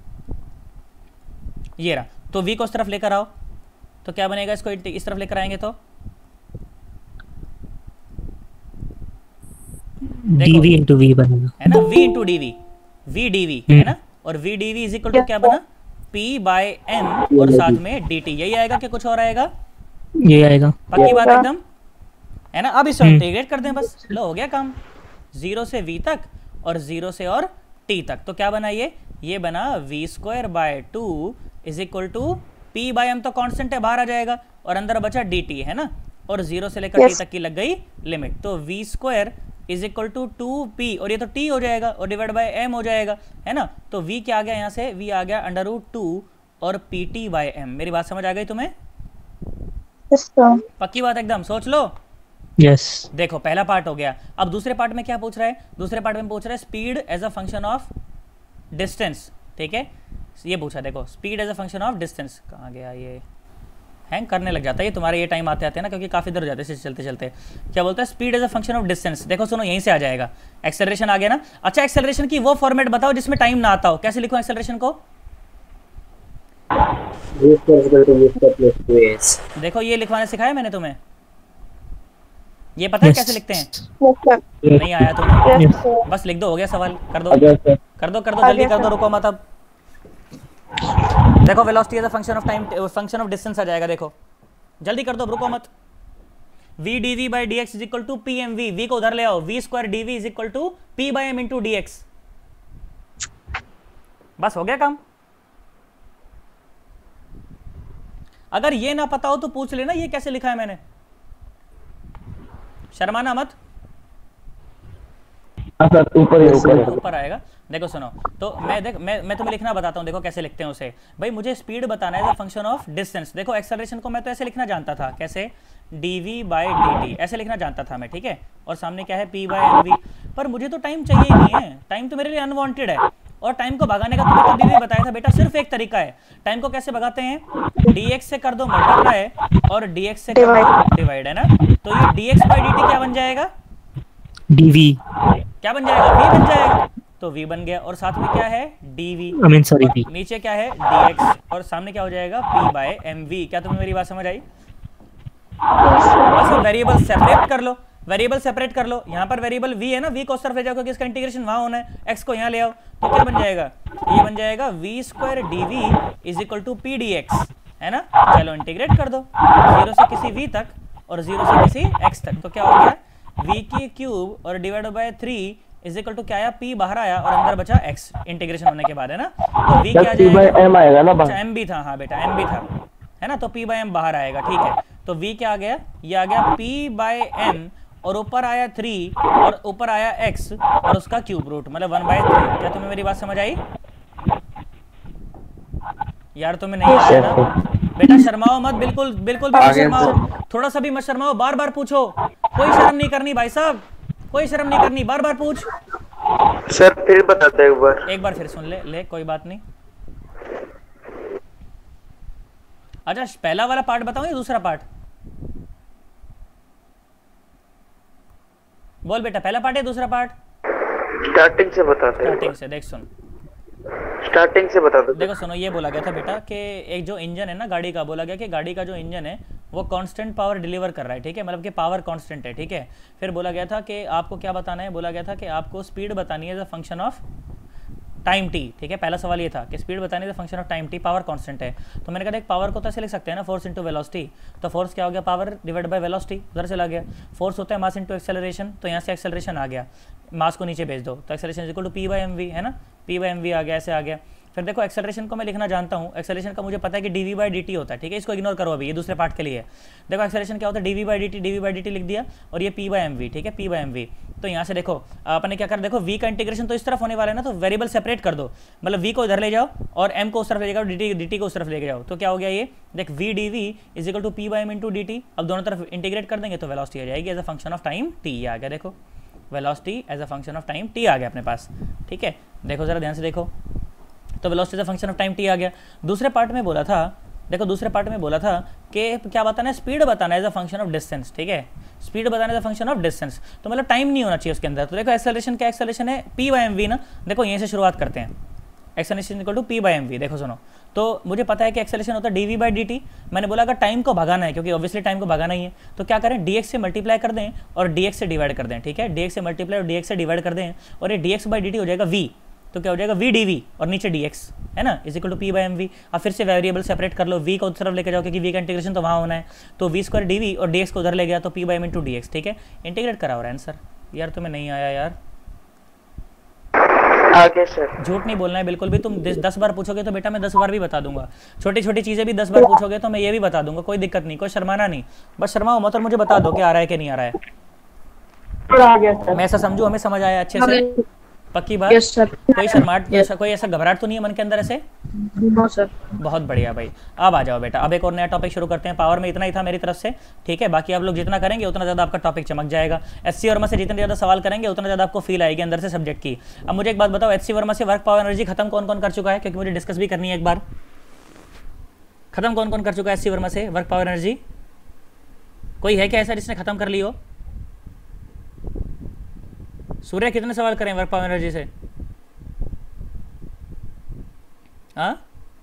ये रहा, तो वी को इस तरफ लेकर आओ, तो क्या बनेगा, इसको इस तरफ लेकर आएंगे तो डीवी इंटू वी बनेगा, है ना, v into d v, v D v है ना, और v d we is equal to क्या बना, p बाय m और साथ में dt। यही आएगा कि कुछ और आएगा, ये आएगा। पक्की बात एकदम, है ना। अब इसको इंटीग्रेट कर दें बस, लो हो गया काम, जीरो से v तक और जीरो से और t तक। तो क्या बना ये ये बना v square by two is equal to p by m, तो कांस्टेंट है बाहर आ जाएगा, और अंदर बचा डी टी, है ना, और जीरो से लेकर Yes. टी तक की लग गई लिमिट। तो we square is equal to two p, और ये तो टी हो जाएगा और डिवाइड बाय एम हो जाएगा, है ना। तो वी क्या आ गया यहाँ से, वी आ गया अंडर रूट टू और पी टी बाय एम। मेरी बात समझ आ गई तुम्हें, Yes, sir. पक्की बात एकदम, सोच लो। यस देखो पहला पार्ट हो गया। अब दूसरे पार्ट में क्या पूछ रहा है, दूसरे पार्ट में पूछ रहा है speed as a function of distance, ठीक है, ये पूछा। देखो speed as a function of distance, कहाँ गया ये, हैंग करने लग जाता है ये तुम्हारे ये टाइम आते आते हैं ना, क्योंकि काफ़ी देर हो जाते हैं चलते चलते। क्या बोलता है, speed as a function of distance. देखो सुनो, यहीं से आ जाएगा, एक्सेलरेशन आ गया ना। अच्छा एक्सेलरेशन की वो फॉर्मेट बताओ जिसमें टाइम ना आता हो, कैसे लिखो एक्सेलरेशन को। देखो ये लिखवाने सिखाया मैंने तुम्हें, ये पता है कैसे लिखते हैं, Yes, sir. नहीं आया तुम्हें, Yes, sir. बस लिख दो, हो गया सवाल, कर दो अगर सर कर दो कर दो जल्दी कर दो, रुको मत। अब देखो velocity as a function of time, function of distance आ जाएगा, देखो जल्दी कर दो, रुको मत। v dv by dx is equal to P M V, V को उधर ले आओ, v square dv is equal to p by m into dx। बस हो गया काम। अगर ये ना पता हो तो पूछ लेना ये कैसे लिखा है मैंने, शर्माना मत। हाँ सर, ऊपर ही ऊपर है। ऊपर आएगा। देखो सुनो, तो मैं देख मैं मैं तुम्हें लिखना बताता हूँ, देखो कैसे लिखते हैं उसे। भाई मुझे स्पीड बताना है फंक्शन ऑफ डिस्टेंस। देखो एक्सेलरेशन को मैं तो ऐसे लिखना जानता था, कैसे, dv बाई डी टी, ऐसे लिखना जानता था मैं, ठीक है, और सामने क्या है p बाई एम वी। पर मुझे तो टाइम चाहिए ही नहीं है, टाइम तो मेरे लिए अनवांटेड है, और टाइम को भगाने का तुम्हें तभी भी बताया था बेटा, सिर्फ एक तरीका है। टाइम को कैसे भगाते हैं, dx से कर दो मल्टीप्लाई और dx से कर दो डिवाइड, है ना। तो ये dx बाई dt क्या बन जाएगा, डीवी, क्या बन जाएगा, v बन जाएगा, तो v बन गया, और साथ में क्या है dv, I mean sorry V, नीचे क्या है dx, और सामने क्या हो जाएगा p बाय एम वी। क्या तुम्हें मेरी बात समझ आई। बस वेरिएबल सेपरेट कर लो, वेरिएबल सेपरेट कर लो। यहाँ पर वेरिएबल v है ना, v को उस तरफ ले जाओ क्योंकि इसका इंटीग्रेशन वहां होना है, x को यहाँ ले आओ, तो क्या बन जाएगा, ये बन जाएगा v square dv is equal to P D X, है ना। चलो इंटीग्रेट कर दो, जीरो से किसी v तक और जीरो से किसी x तक, तो क्या हो गया, v की क्यूब और divide by three is equal to क्या आया, p बाहर आया और अंदर बचा x इंटीग्रेशन होने के बाद, है ना। तो v क्या p बाय जाएगा, m आएगा ना अच्छा बाहर। m भी था, हाँ बेटा m भी था, है ना, तो p बाय m बाहर आएगा, ठीक है। तो v क्या आ गया, ये आ गया p बाय m और ऊपर आया थ्री और ऊपर आया x और उसका क्यूब रूट, मतलब वन बाय थ्री। क्या तुम्हें मेरी बात समझ आई यार, तुम्हें नहीं आया ना बेटा, शर्माओ मत, बिल्कुल बिल्कुल भी मत शर्माओ, थोड़ा सा भी मत शर्माओ, बार बार पूछो, कोई शर्म नहीं करनी भाई साहब, कोई शर्म नहीं करनी, बार बार पूछ। सर फिर बताते हैं एक बार, एक बार फिर सुन ले ले कोई बात नहीं। अच्छा पहला वाला पार्ट बताऊं या दूसरा पार्ट, बोल बेटा, पहला पार्ट है दूसरा पार्ट, स्टार्टिंग से बताते हैं, स्टार्टिंग से देख सुन, स्टार्टिंग से बता दो। देखो सुनो, ये बोला गया था बेटा कि एक जो इंजन है ना गाड़ी का, बोला गया कि गाड़ी का जो इंजन है वो कांस्टेंट पावर डिलीवर कर रहा है, ठीक है, मतलब कि पावर कांस्टेंट है, ठीक है। फिर बोला गया था कि आपको क्या बताना है, बोला गया था कि आपको स्पीड बतानी है as a function of time T, ठीक है। पहला सवाल ये था कि स्पीड बतानी है function of time T, power constant है। तो मैंने कहा देख पावर को तो ऐसे लिख सकते हैं ना, फोर्स इंटू वेलोसिटी, तो फोर्स क्या हो गया, पावर डिवाइड बाय वेलोसिटी, उधर चला गया। फोर्स होता है मास इंटू एक्सेलरेशन, तो यहाँ से एक्सेलरेशन आ गया, मास को नीचे भेज दो, तो acceleration equal to P by M V, है ना, पी बाई एम वी आ गया, ऐसे आ गया। फिर देखो एक्सेलरेशन को मैं लिखना जानता हूँ, एक्सेलरेशन का मुझे पता है कि D V by D T होता है, ठीक है, इसको इग्नोर करो अभी, ये दूसरे पार्ट के लिए है। देखो एक्सेलरेशन क्या होता है, D V by D T, D V by D T लिख दिया, और ये पी बाई एम वी, ठीक है, पी बाई एम वी। तो यहाँ से देखो अपने क्या कर, देखो वी का इंटीग्रेशन तो इस तरफ होने वाला है ना, तो वेरिएबल सेपरेट कर दो, मतलब वी को इधर ले जाओ और एम को उस तरफ ले जाओ, डी टी डी टी को उस तरफ ले जाओ, तो क्या हो गया ये, देख V D we is equal to P by M into D T. अब दोनों तरफ इंटीग्रेट कर देंगे तो वेलोसिटी आ जाएगी as a function of time T, आ गया देखो, velocity as a function of time T आ गया अपने पास, ठीक है। देखो जरा ध्यान से देखो, तो velocity as a function of time T आ गया। दूसरे पार्ट में बोला था, देखो दूसरे पार्ट में बोला था कि क्या बताना है, स्पीड बताना है as a function of distance, ठीक है, स्पीड बताना है as a function of distance, तो मतलब टाइम नहीं होना चाहिए उसके अंदर। तो देखो एक्सेलरेशन क्या एक्सेलरेशन है, पी बाई एम वी ना, देखो यहीं से शुरुआत करते हैं, acceleration equal to P by M V. देखो सुनो, तो मुझे पता है कि एक्सेलरेशन होता है D V by D T. मैंने बोला अगर टाइम को भगाना है, क्योंकि ऑब्वियसली टाइम को भगाना ही है, तो क्या करें, डी एक्स से मल्टीप्लाई कर दें और डी एक्स से डिवाइड कर दें, ठीक है, डी एक्स से मल्टीप्लाई और डी एक्स से डिवाइड कर दें, और ये D X by D T हो जाएगा वी, तो क्या हो जाएगा वी डी वी और नीचे डी एक्स है ना, is equal to P by M V. अब फिर से वेरिएबल सेपरेट कर लो, वी को उस तरफ लेके जाओ क्योंकि वी का इंटीग्रेशन तो वहाँ होना है, तो वी स्क्वायर डी वी और डी एक्स को उधर ले गया तो P by M into D X, ठीक है, इंटीग्रेट करा हो रहा है आंसर। यार तुम्हें नहीं आया यार, आगे सर, झूठ नहीं बोलना है बिल्कुल भी, तुम दस बार पूछोगे तो बेटा मैं दस बार भी बता दूंगा, छोटी छोटी चीज़ें भी दस बार पूछोगे तो मैं ये भी बता दूंगा, कोई दिक्कत नहीं, कोई शर्माना नहीं, बस शर्माओ मत और मुझे बता दो कि आ रहा है कि नहीं आ रहा है। मैं ऐसा समझू हमें समझ आया अच्छे से, पक्की बात? yes, कोई शर्माट yes. कोई ऐसा घबराहट तो नहीं है मन के अंदर ऐसे? No sir. बहुत बढ़िया भाई, अब आ जाओ बेटा, अब एक और नया टॉपिक शुरू करते हैं। पावर में इतना ही था मेरी तरफ से, ठीक है, बाकी आप लोग जितना करेंगे उतना ज़्यादा आपका टॉपिक चमक जाएगा। एचसी वर्मा से जितने ज़्यादा सवाल करेंगे उतना ज़्यादा आपको फील आएगी अंदर से सब्जेक्ट की। अब मुझे एक बात बताओ, एचसी वर्मा से वर्क पावर एनर्जी खत्म कौन कौन कर चुका है, क्योंकि मुझे डिस्कस भी करनी है एक बार, खत्म कौन कौन कर चुका है एचसी वर्मा से वर्क पावर एनर्जी? कोई है क्या ऐसा जिसने खत्म कर ली हो? सूर्य कितने सवाल करें वर्क पावर एनर्जी से? हाँ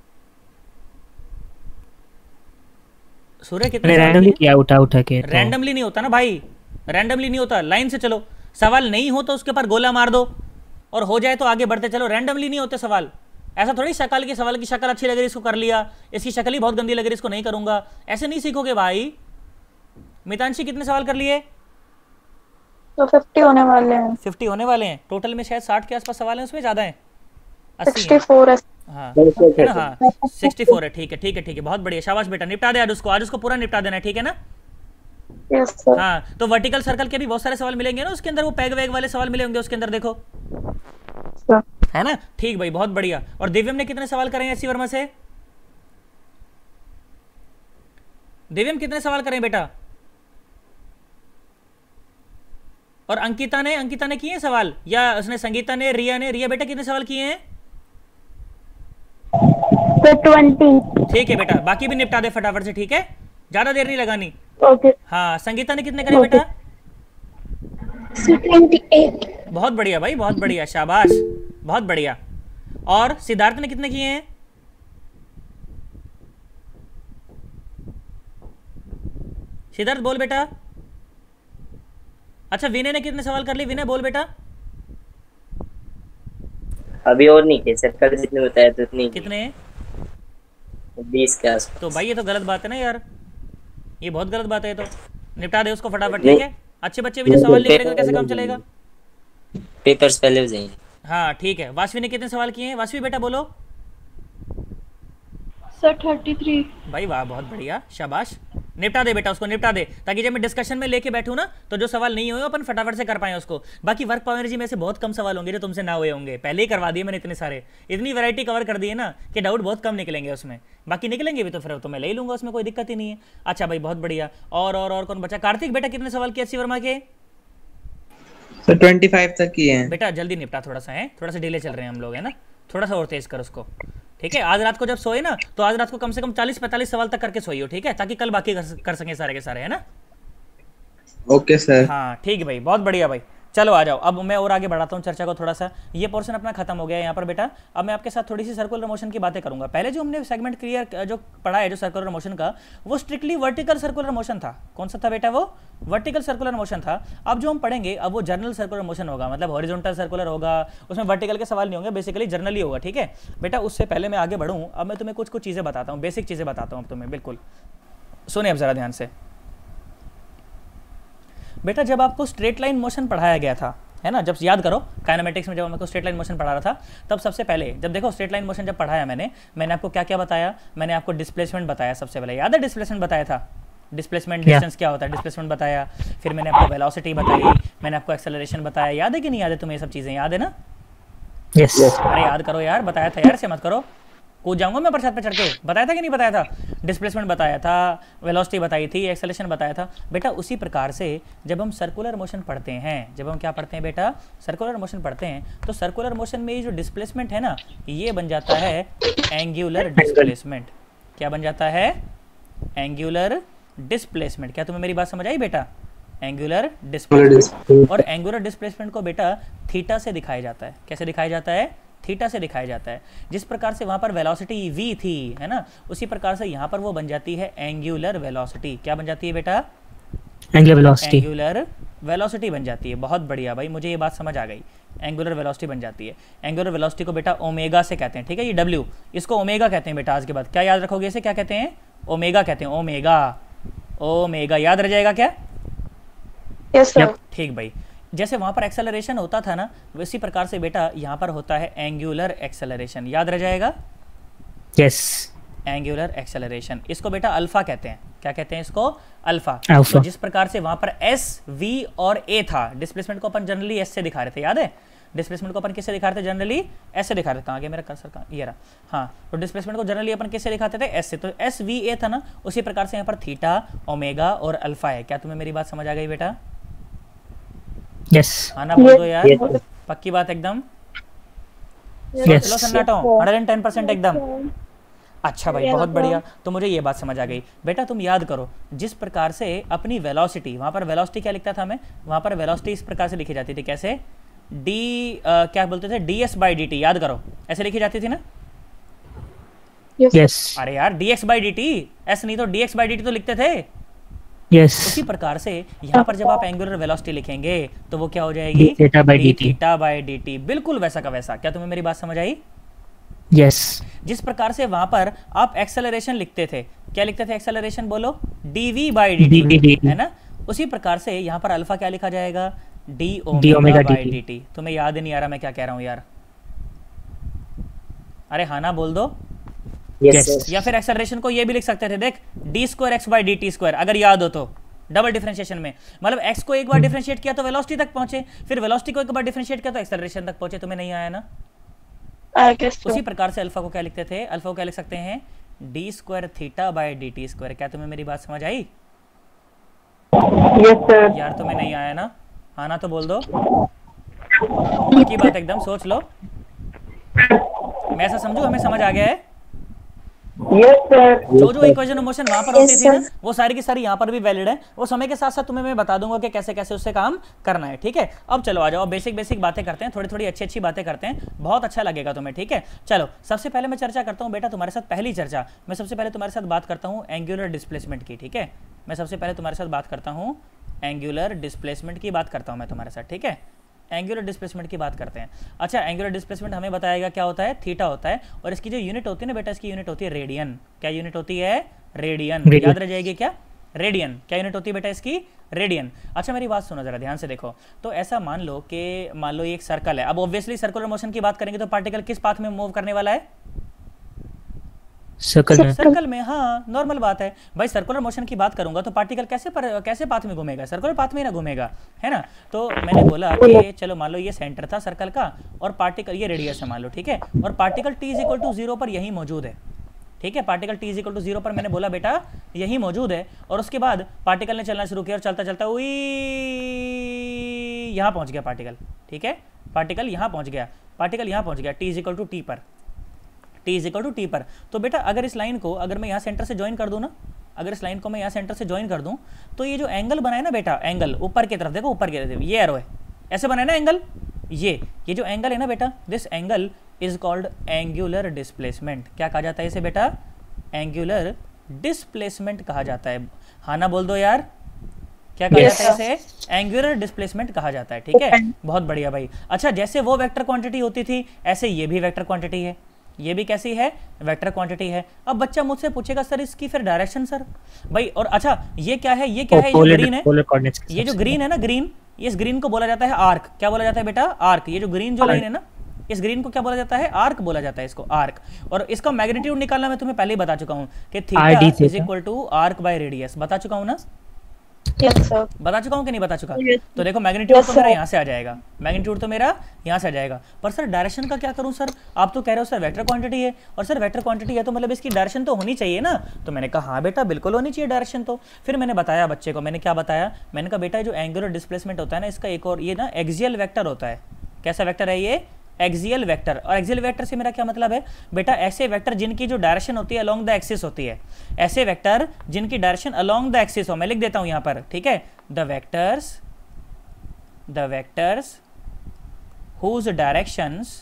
सूर्य कितने? रैंडमली किया, उठा उठा के। रैंडमली नहीं होता ना भाई, रैंडमली नहीं होता, लाइन से चलो, सवाल नहीं हो तो उसके ऊपर गोला मार दो और हो जाए तो आगे बढ़ते चलो, रैंडमली नहीं होते सवाल। ऐसा थोड़ी शक्ल की, सवाल की शक्ल अच्छी लग रही इसको कर लिया, इसकी शक्ल ही बहुत गंदी लग रही इसको नहीं करूंगा, ऐसे नहीं सीखोगे भाई। मितांशी कितने सवाल कर लिए? तो फिफ्टी होने वाले हैं। फिफ्टी होने वाले हैं टोटल में, शायद साठ के आसपास सवाल हैं, उसमें ज्यादा है, सिक्सटी फोर है। हाँ है ना, हाँ सिक्सटी फोर है, ठीक है ठीक है ठीक है, बहुत बढ़िया, शाबाश बेटा, निपटा दे आज उसको, आज उसको पूरा निपटा देना है, ठीक है ना? Yes sir. हाँ तो वर्टिकल सर्कल के भी बहुत सारे सवाल मिलेंगे ना उसके अंदर, वो पैग वैग वाले सवाल मिले होंगे उसके अंदर, देखो सर। है ना, ठीक भाई, बहुत बढ़िया। और दिव्यम ने कितने सवाल करें एचसी वर्मा से? दिव्यम कितने सवाल करें बेटा? और अंकिता ने, अंकिता ने किए सवाल, या उसने, संगीता ने, रिया ने, रिया बेटा कितने सवाल किए हैं? ट्वेंटी। ठीक है बेटा, बाकी भी निपटा दे फटाफट से, ठीक है, ज्यादा देर नहीं लगानी। ओके। हाँ संगीता ने कितने करे बेटा? Twenty eight. बहुत बढ़िया भाई, बहुत बढ़िया, शाबाश, बहुत बढ़िया। और सिद्धार्थ ने कितने किए हैं? सिद्धार्थ बोल बेटा। अच्छा विनय ने कितने सवाल कर लिए? विनय बोल बेटा। अभी और नहीं किए सर, कल जितने बताया तो उतने। कितने? बीस के आसपास। तो भाई ये तो गलत बात है ना यार, ये बहुत गलत बात है, तो निपटा दे उसको फटाफट, ठीक है। अच्छे बच्चे भी जो सवाल नहीं करेंगे कैसे काम चलेगा? पेपर्स पहले हो जाएंगे। हाँ ठीक है। वासवी ने कितने सवाल किए हैं? वासवी बेटा बोलो। Sir thirty three. भाई वाह, बहुत बढ़िया, शाबाश, निपटा दे बेटा उसको, निपटा दे, ताकि जब मैं डिस्कशन में लेके बैठूं ना तो जो सवाल नहीं हुए अपन फटाफट से कर पाए उसको। बाकी वर्क पावर एनर्जी में से बहुत कम सवाल होंगे जो तुमसे ना हुए होंगे, पहले ही करवा दिए मैंने इतने सारे, इतनी वैरायटी कवर कर दी है ना कि डाउट बहुत कम निकलेंगे उसमें। बाकी निकलेंगे भी तो फिर तो मैं ले ही लूंगा, उसमें कोई दिक्कत ही नहीं है। अच्छा भाई बहुत बढ़िया। और और और कौन बचा? कार्तिक बेटा कितने सवाल किए एचसी वर्मा के? सर ट्वेंटी फाइव तक किए हैं। बेटा जल्दी निपटा, थोड़ा सा है, थोड़ा सा डिले चल रहे हैं हम लोग, है ना, थोड़ा सा और तेज कर उसको, ठीक है। आज रात को जब सोए ना तो आज रात को कम से कम चालीस पैंतालीस सवाल तक करके सोइयो, ठीक है, ताकि कल बाकी कर, कर सकें सारे के सारे, है ना। Okay sir. हाँ ठीक है भाई, बहुत बढ़िया भाई। चलो आ जाओ, अब मैं और आगे बढ़ाता हूँ चर्चा को थोड़ा सा। ये पोर्शन अपना खत्म हो गया है यहाँ पर बेटा। अब मैं आपके साथ थोड़ी सी सर्कुलर मोशन की बातें करूंगा। पहले जो हमने सेगमेंट क्लियर जो पढ़ा है जो सर्कुलर मोशन का, वो स्ट्रिक्टली वर्टिकल सर्कुलर मोशन था। कौन सा था बेटा? वो वर्टिकल सर्कुलर मोशन था। अब जो हम पढ़ेंगे अब वो जर्नल सर्कुलर मोशन होगा, मतलब हॉरिजॉन्टल सर्कुलर होगा, उसमें वर्टिकल के सवाल नहीं होंगे, बेसिकली जर्नली होगा, ठीक है बेटा। उससे पहले मैं आगे बढ़ूँ, अब मैं तुम्हें कुछ कुछ चीज़ें बताता हूँ, बेसिक चीज़ें बताता हूँ अब तुम्हें, बिल्कुल सुनिए अब जरा ध्यान से बेटा। जब आपको स्ट्रेट लाइन मोशन पढ़ाया गया था, है ना। जब याद करो काइनेमेटिक्स में जब हमको स्ट्रेट लाइन मोशन पढ़ा रहा था, तब सबसे पहले जब देखो स्ट्रेट लाइन मोशन जब पढ़ाया मैंने मैंने आपको क्या क्या बताया, मैंने आपको डिस्प्लेसमेंट बताया सबसे पहले, याद है डिस्प्लेसमेंट बताया था, डिस्प्लेसमेंट डिस्टेंस क्या होता है डिस्प्लेसमेंट बताया, फिर मैंने आपको वेलोसिटी बताई, मैंने आपको एक्सेलरेशन बताया, याद है कि नहीं याद है तुम्हें, ये सब चीज़ें याद है ना? यस अरे याद करो यार, बताया था यार, से मत करो, कूद जाऊंगा मैं प्रसाद पे चढ़ के, बताया था कि नहीं बताया था? डिस्प्लेसमेंट बताया था, वेलोसिटी बताई थी, एक्सेलरेशन बताया था बेटा। उसी प्रकार से जब हम सर्कुलर मोशन पढ़ते हैं, जब हम क्या पढ़ते हैं बेटा, सर्कुलर मोशन पढ़ते हैं, तो सर्कुलर मोशन में ये जो डिस्प्लेसमेंट है ना, ये बन जाता है एंगुलर डिस्प्लेसमेंट। क्या बन जाता है? Angular displacement. क्या तुम्हें मेरी बात समझ आई बेटा? Angular displacement. और एंगुलर डिस्प्लेसमेंट को बेटा थीटा से दिखाया जाता है। कैसे दिखाया जाता है? थीटा से दिखाया जाता है। जिस प्रकार से वहां पर वेलोसिटी v थी, है ना, उसी प्रकार से यहाँ पर वो बन जाती है एंगुलर वेलोसिटी। क्या बन जाती है बेटा? Angular velocity. एंगुलर वेलोसिटी बन जाती है। बहुत बढ़िया भाई, मुझे ये बात समझ आ गई। एंगुलर वेलोसिटी बन जाती है। एंगुलर वेलोसिटी को बेटा ओमेगा से कहते हैं, ठीक है, ये w, इसको ओमेगा कहते हैं बेटा। आज के बाद क्या याद रखोगे इसे? क्या कहते हैं? ओमेगा कहते हैं, ओमेगा। ओमेगा याद रह जाएगा क्या? Yes sir. ठीक भाई। जैसे वहां पर एक्सेलरेशन होता था ना, उसी प्रकार से बेटा यहाँ पर होता है एंगुलर एक्सेलरेशन। याद रह जाएगा? Yes, angular acceleration. इसको बेटा अल्फा कहते हैं। क्या कहते हैं इसको? अल्फा। अल्फा। तो जिस प्रकार से वहां पर एस, वी और ए था, डिस्प्लेसमेंट को अपन जनरली एस से दिखा रहे थे, याद है? डिस्प्लेसमेंट को अपन किससे दिखा रहे थे? जनरली एस से दिखा रहे थे। कहाँ गया मेरा कर्सर? कहाँ? ये रहा। हाँ, तो डिस्प्लेसमेंट को जनरली अपन किससे दिखाते थे? एस से। तो एस वी ए था ना, उसी प्रकार से यहाँ पर थीटा, ओमेगा और अल्फा है। क्या तुम्हें मेरी बात समझ आ गई बेटा? यस। आना बोल दो यार, पक्की बात एकदम। Yes. चलो सन्नाटा हंड्रेड टेन परसेंट एकदम। अच्छा भाई, बहुत बढ़िया। तो मुझे ये बात समझ आ गई बेटा। तुम याद करो, जिस प्रकार से अपनी वेलोसिटी, वहां पर वेलोसिटी क्या लिखता था मैं? वहां पर वेलोसिटी इस प्रकार से लिखी जाती थी। कैसे? डी uh, क्या बोलते थे? D S by D T. याद करो, ऐसे लिखी जाती थी ना? यस। yes. अरे यार, D X by D T, S नहीं तो D X by D T तो लिखते थे। यस। उसी प्रकार से यहाँ पर जब आप एंगुलर वेलोसिटी लिखेंगे तो वो क्या हो जाएगी? Theta by D T. Theta by D T. बिल्कुल वैसा का वैसा। क्या तुम्हें मेरी बात समझ आई? यस। जिस प्रकार से वहां पर आप एक्सेलरेशन लिखते थे, क्या लिखते थे एक्सेलरेशन? बोलो, डीवी बाई डी टी, है ना? उसी प्रकार से यहाँ पर अल्फा क्या लिखा जाएगा? D omega by D T. तुम्हें याद नहीं आ रहा मैं क्या कह रहा हूँ यार? अरे हाँ ना बोल दो। Yes, या फिर एक्सेलरेशन को ये भी लिख सकते थे, देख, D square X by D T square, अगर याद हो तो, डबल डिफरेंशिएशन में। मतलब एक्स को एक बार डिफरेंशिएट किया तो वेलोसिटी तक पहुंचे, फिर वेलोसिटी को एक बार डिफरेंशिएट किया तो एक्सेलरेशन तक पहुंचे। तुम्हें नहीं आया ना? उसी प्रकार से अल्फा को क्या लिखते थे? अल्फा को क्या लिख सकते हैं? D square theta by D T square. क्या तुम्हें मेरी बात समझ आई? Yes sir. यार तुम्हें नहीं आया ना? हाँ ना तो बोल दो। की बात एकदम सोच लो। मैं ऐसा समझू हमें समझ आ गया है? Yes sir. जो जो इक्वेशन ऑफ मोशन वहां पर होती थी ना, वो सारी की सारी यहाँ पर भी वैलिड है। वो समय के साथ साथ तुम्हें मैं बता दूंगा कि कैसे कैसे उससे काम करना है, ठीक है? अब चलो आ जाओ, बेसिक बेसिक बातें करते हैं, थोड़ी थोड़ी अच्छी अच्छी बातें करते हैं, बहुत अच्छा लगेगा तुम्हें, ठीक है? चलो सबसे पहले मैं चर्चा करता हूँ बेटा तुम्हारे साथ। पहली चर्चा मैं सबसे पहले तुम्हारे साथ बात करता हूँ एंगुलर डिस्प्लेसमेंट की, ठीक है? मैं सबसे पहले तुम्हारे साथ बात करता हूँ एंगुलर डिस्प्लेसमेंट की बात करता हूँ मैं तुम्हारे साथ, ठीक है? एंगुलर डिस्प्लेसमेंट की बात करते हैं। अच्छा, एंगुलर डिस्प्लेसमेंट हमें बताएगा क्या होता है? थीटा होता है। और इसकी जो यूनिट होती है ना बेटा, इसकी यूनिट होती है रेडियन। क्या यूनिट होती है? रेडियन। याद रह जाएगी क्या? रेडियन। क्या यूनिट होती है बेटा इसकी? रेडियन। अच्छा मेरी बात सुनो जरा ध्यान से देखो। तो ऐसा मान लो कि मान लो ये एक सर्कल है। अब ऑब्वियसली सर्कुलर मोशन की बात करेंगे तो पार्टिकल किस पाथ में मूव करने वाला है? सर्कल में। सर्कल में, हाँ नॉर्मल बात है भाई। सर्कुलर मोशन की बात करूंगा तो पार्टिकल कैसे पर, कैसे पाथ में घूमेगा? सर्कुलर पाथ में ही ना घूमेगा, है ना? तो मैंने बोला कि चलो मान लो ये सेंटर था सर्कल का और पार्टिकल ये रेडियस है मान लो, ठीक है? और particle T is equal to zero पर यही मौजूद है, ठीक है? Particle T is equal to zero पर मैंने बोला बेटा यही मौजूद है। और उसके बाद पार्टिकल ने चलना शुरू किया और चलता चलता हुई यहाँ पहुँच गया पार्टिकल, ठीक है? पार्टिकल यहाँ पहुँच गया, पार्टिकल यहाँ पहुँच गया T is equal to T पर, T is equal to T पर। तो बेटा अगर इस लाइन को अगर मैं यहाँ सेंटर से ज्वाइन कर दूँ ना, अगर इस लाइन को मैं यहाँ सेंटर से ज्वाइन कर दूँ तो ये जो एंगल बना है ना बेटा, एंगल ऊपर की तरफ देखो, ऊपर की तरफ ये एरो है, ऐसे बना है ना एंगल, ये ये जो एंगल है ना बेटा, this angle is called angular displacement. क्या कहा जाता है इसे बेटा? एंगुलर डिस्प्लेसमेंट कहा जाता है। हाँ ना बोल दो यार, क्या कहा yes, जाता है इसे? एंगुलर डिस्प्लेसमेंट कहा जाता है, ठीक है? बहुत बढ़िया भाई। अच्छा, जैसे वो वेक्टर क्वांटिटी होती थी ऐसे ये भी वेक्टर क्वांटिटी है। ये भी कैसी है? वेक्टर क्वांटिटी है। अब बच्चा मुझसे पूछेगा सर इसकी फिर डायरेक्शन सर भाई। और अच्छा ये क्या है? ये क्या है? ये ग्रीन है, ये जो ग्रीन है ना, ग्रीन, इस ग्रीन को बोला जाता है आर्क। क्या बोला जाता है बेटा? आर्क। ये जो ग्रीन जो लाइन है ना, इस ग्रीन को क्या बोला जाता है? आर्क बोला जाता है इसको, आर्क। और इसका मैग्नीट्यूड निकालना मैं तुम्हें पहले ही बता चुका हूँ कि theta is equal to arc by radius. बता चुका हूँ ना? Yes sir. बता चुका हूँ कि नहीं बता चुका? Yes. तो देखो मैग्नीट्यूड Yes, तो मेरा sir. यहाँ से आ जाएगा, मैग्नीट्यूड तो मेरा यहाँ से आ जाएगा। पर सर डायरेक्शन का क्या करूँ सर? आप तो कह रहे हो सर वेक्टर क्वांटिटी है, और सर वेक्टर क्वांटिटी है तो मतलब इसकी डायरेक्शन तो होनी चाहिए ना। तो मैंने कहा हाँ बेटा बिल्कुल होनी चाहिए डायरेक्शन तो। फिर मैंने बताया बच्चे को, मैंने क्या बताया? मैंने कहा बेटा जो एंगुलर डिस्प्लेसमेंट होता है ना, इसका एक और ये ना एक्सियल वेक्टर होता है। कैसा वेक्टर है ये? Axial vector. और एक्सियल वेक्टर से मेरा क्या मतलब है बेटा? ऐसे वेक्टर जिनकी जो डायरेक्शन होती है अलोंग द एक्सिस होती है, ऐसे वेक्टर जिनकी डायरेक्शन अलोंग द एक्सिस हो। मैं लिख देता हूं यहां पर, ठीक है? The vectors the vectors whose directions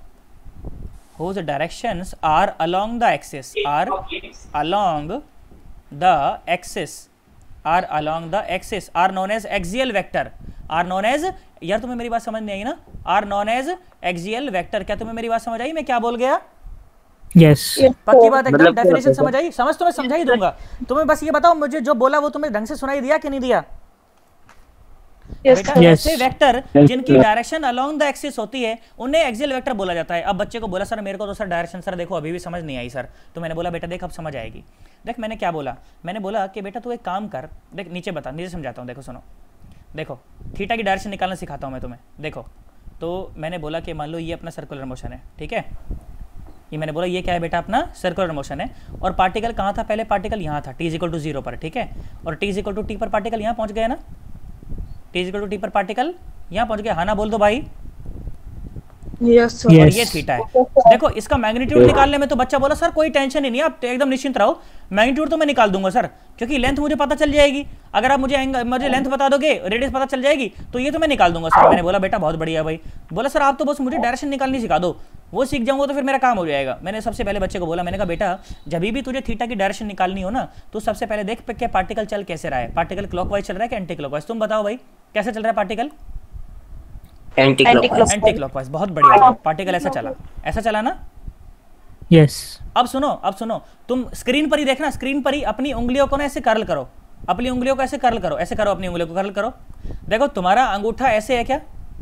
whose directions are along the axis are along the axis are along the axis are known as axial vector are known as. यार तुम्हें मेरी बात समझ नहीं आई ना? Are known as axial vector. क्या तुम्हें मेरी बात समझ आई? मैं क्या बोल गया? यस पक्की बात एकदम? डेफिनेशन समझ आई? समझ तो मैं समझा ही दूंगा। तुम्हें बस ये बताओ मुझे जो बोला वो तुम्हें ढंग से सुनाई दिया कि नहीं दिया? Yes, बेटा Yes. ऐसे वेक्टर जिनकी डायरेक्शन अलोंग द एक्सिस होती है उन्हें एक्सियल वेक्टर बोला जाता है। अब बच्चे को बोला सर मेरे को तो सर डायरेक्शन सर देखो अभी भी समझ नहीं आई सर। तो मैंने बोला बेटा देख अब समझ आएगी। देख मैंने क्या बोला? मैंने बोला कि बेटा तू एक काम कर, देख नीचे बता, नीचे समझाता हूँ। देखो सुनो, देखो थीटा की डायरेक्शन निकालना सिखाता हूँ मैं तुम्हें। देखो तो मैंने बोला कि मान लो ये अपना सर्कुलर मोशन है, ठीक है? ये मैंने बोला ये क्या है बेटा? अपना सर्कुलर मोशन है। और पार्टिकल कहाँ था? पहले पार्टिकल यहाँ था, T is equal to zero पर, ठीक है? और T is equal to T पर पार्टिकल यहाँ पहुँच गया ना? T is equal to T पर पार्टिकल यहाँ पहुँच गया, हाँ ना? बोल दो भाई। Yes sir. और Yes. ये थीटा है। देखो इसका मैग्नीट्यूड निकालने में तो बच्चा बोला सर कोई टेंशन ही नहीं, आप एकदम निश्चिंत रहो, मैग्नीट्यूड तो मैं निकाल दूंगा सर, क्योंकि लेंथ मुझे पता चल जाएगी। अगर आप मुझे एंगल मुझे लेंथ बता दोगे, रेडियस पता चल जाएगी, तो ये तो मैं निकाल दूंगा सर। मैंने बोला बेटा बहुत बढ़िया भाई। बोला सर आप तो बस मुझे डायरेक्शन निकालनी सिखा दो, वो सीख जाऊंगा तो फिर मेरा काम हो जाएगा। मैंने सबसे पहले बच्चे को बोला, मैंने कहा बेटा जब भी तुझे थीटा की डायरेक्शन निकालनी हो ना, तो सबसे पहले देख के पार्टिकल चल कैसे रहा है। पार्टिकल क्लॉकवाइज चल रहा है कि एंटी क्लॉकवाइज? तुम बताओ भाई कैसे चल रहा है particle? Anti clockwise. Anti clockwise. बहुत बढ़िया। पार्टिकल ऐसा चला, ऐसा चला ना? यस अब सुनो, अब सुनो, तुम स्क्रीन पर ही देखना, स्क्रीन पर ही अपनी उंगलियों को ना ऐसे कर्ल करो, अपनी उंगलियों को ऐसे कर्ल करो, ऐसे करो, अपनी उंगलियों को कर्ल करो। देखो तुम्हारा अंगूठा ऐसे है क्या?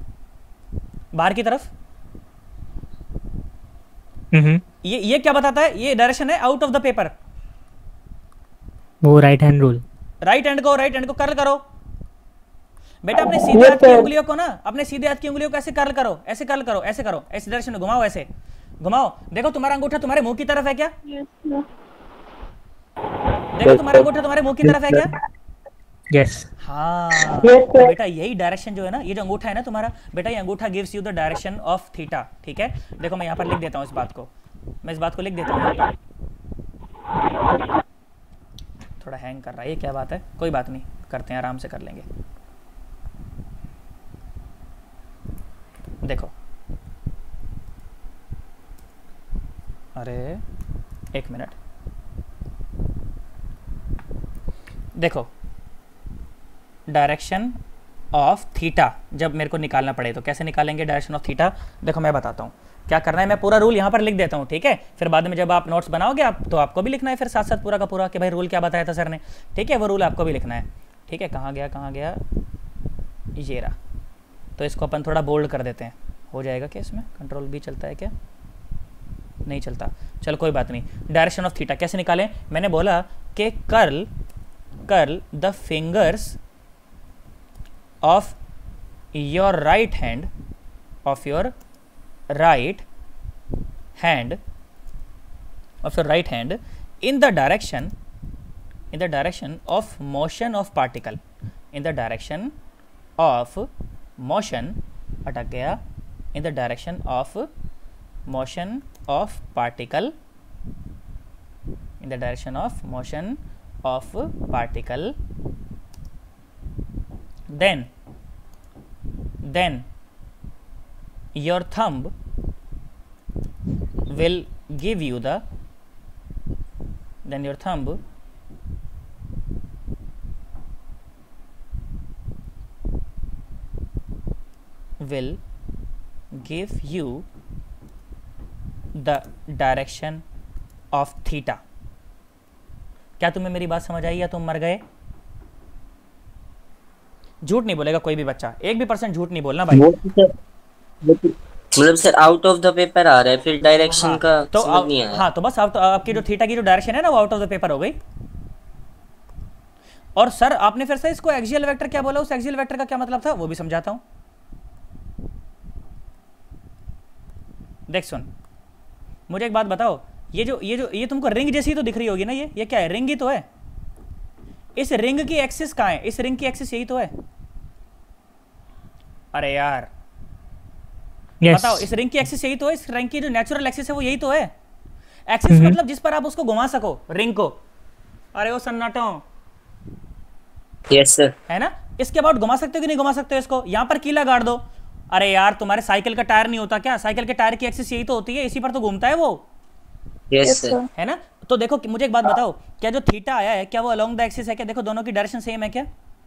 बाहर की तरफ। हम्म ये ये क्या बताता है? ये डायरेक्शन है आउट ऑफ द पेपर। वो right hand rule. Right hand को राइट हैंड को कर्ल करो बेटा। अपने सीधे हाथ की उंगलियों को ना, अपने सीधे हाथ की उंगलियों को ऐसे कर्ल करो, ऐसे कर्ल करो, ऐसे करो, ऐसे डायरेक्शन में घुमाओ, ऐसे घुमाओ। देखो तुम्हारा अंगूठा तुम्हारे मुंह की तरफ है क्या? देखो तुम्हारा अंगूठा तुम्हारे मुंह की तरफ है क्या? यस हाँ Yes, sir. बेटा यही डायरेक्शन जो है ना, ये जो अंगूठा है ना तुम्हारा बेटा, ये अंगूठा gives you the direction of theta, ठीक है? देखो मैं यहाँ पर लिख देता हूँ इस बात को, मैं इस बात को लिख देता हूँ यहाँ पर। थोड़ा हैंग कर रहा है, ये क्या बात है? कोई बात नहीं, करते हैं, आराम से कर लेंगे। देखो अरे एक मिनट, देखो डायरेक्शन ऑफ थीटा जब मेरे को निकालना पड़े तो कैसे निकालेंगे डायरेक्शन ऑफ थीटा? देखो मैं बताता हूँ क्या करना है। मैं पूरा रूल यहाँ पर लिख देता हूँ, ठीक है? फिर बाद में जब आप नोट्स बनाओगे आप तो आपको भी लिखना है फिर साथ साथ पूरा का पूरा कि भाई रूल क्या बताया था सर ने, ठीक है? वो रूल आपको भी लिखना है, ठीक है? कहाँ गया कहाँ गया ये रहा। तो इसको अपन थोड़ा बोल्ड कर देते हैं, हो जाएगा क्या? इसमें कंट्रोल भी चलता है क्या? नहीं चलता, चलो कोई बात नहीं। डायरेक्शन ऑफ थीटा कैसे निकालें? मैंने बोला कि curl curl the fingers of your right hand of your right hand of your right hand in the direction in the direction of motion of particle, in the direction of motion अटक गया, in the direction of motion of particle, in the direction of motion of particle, then then your thumb will give you the then your thumb will give you the direction of theta. क्या तुम्हें मेरी बात समझ आई या तुम मर गए? झूठ नहीं बोलेगा कोई भी बच्चा, एक भी परसेंट झूठ नहीं बोलना भाई। मतलब sir out of the paper आ रहा है, फिर डायरेक्शन हाँ, का तो समझ नहीं आया। हाँ तो बस आप, आपकी जो थीटा की जो डायरेक्शन है ना वो आउट ऑफ द पेपर हो गई। और सर आपने फिर से इसको एक्सियल वेक्टर क्या बोला, उस एक्सियल वेक्टर का क्या मतलब था वो भी समझाता हूं। देख सुन, मुझे एक बात बताओ, ये जो ये जो ये तुमको रिंग जैसी तो दिख रही होगी ना, ये ये क्या है, रिंग ही तो है। इस रिंग की एक्सिस कहाँ है, इस रिंग की एक्सिस यही तो है। अरे यार yes. बताओ, इस रिंग की एक्सिस यही तो है, इस रिंग की जो नेचुरल एक्सिस है वो यही तो है। Axis mm-hmm. मतलब जिस पर आप उसको घुमा सको रिंग को। अरे वो सन्नाटो यस सर, है ना, इसके बाद घुमा सकते हो कि नहीं घुमा सकते हो इसको, यहां पर कीला गाड़ दो। अरे यार तुम्हारे साइकिल का टायर नहीं होता क्या, साइकिल के टायर की एक्सिस यही तो होती है, इसी पर तो घूमता है वो। यस सर, है ना। तो देखो मुझे एक बात बताओ, क्या जो थीटा आया है क्या वो अलोंग द एक्सिस है क्या? देखो दोनों की डायरेक्शन सेम है क्या?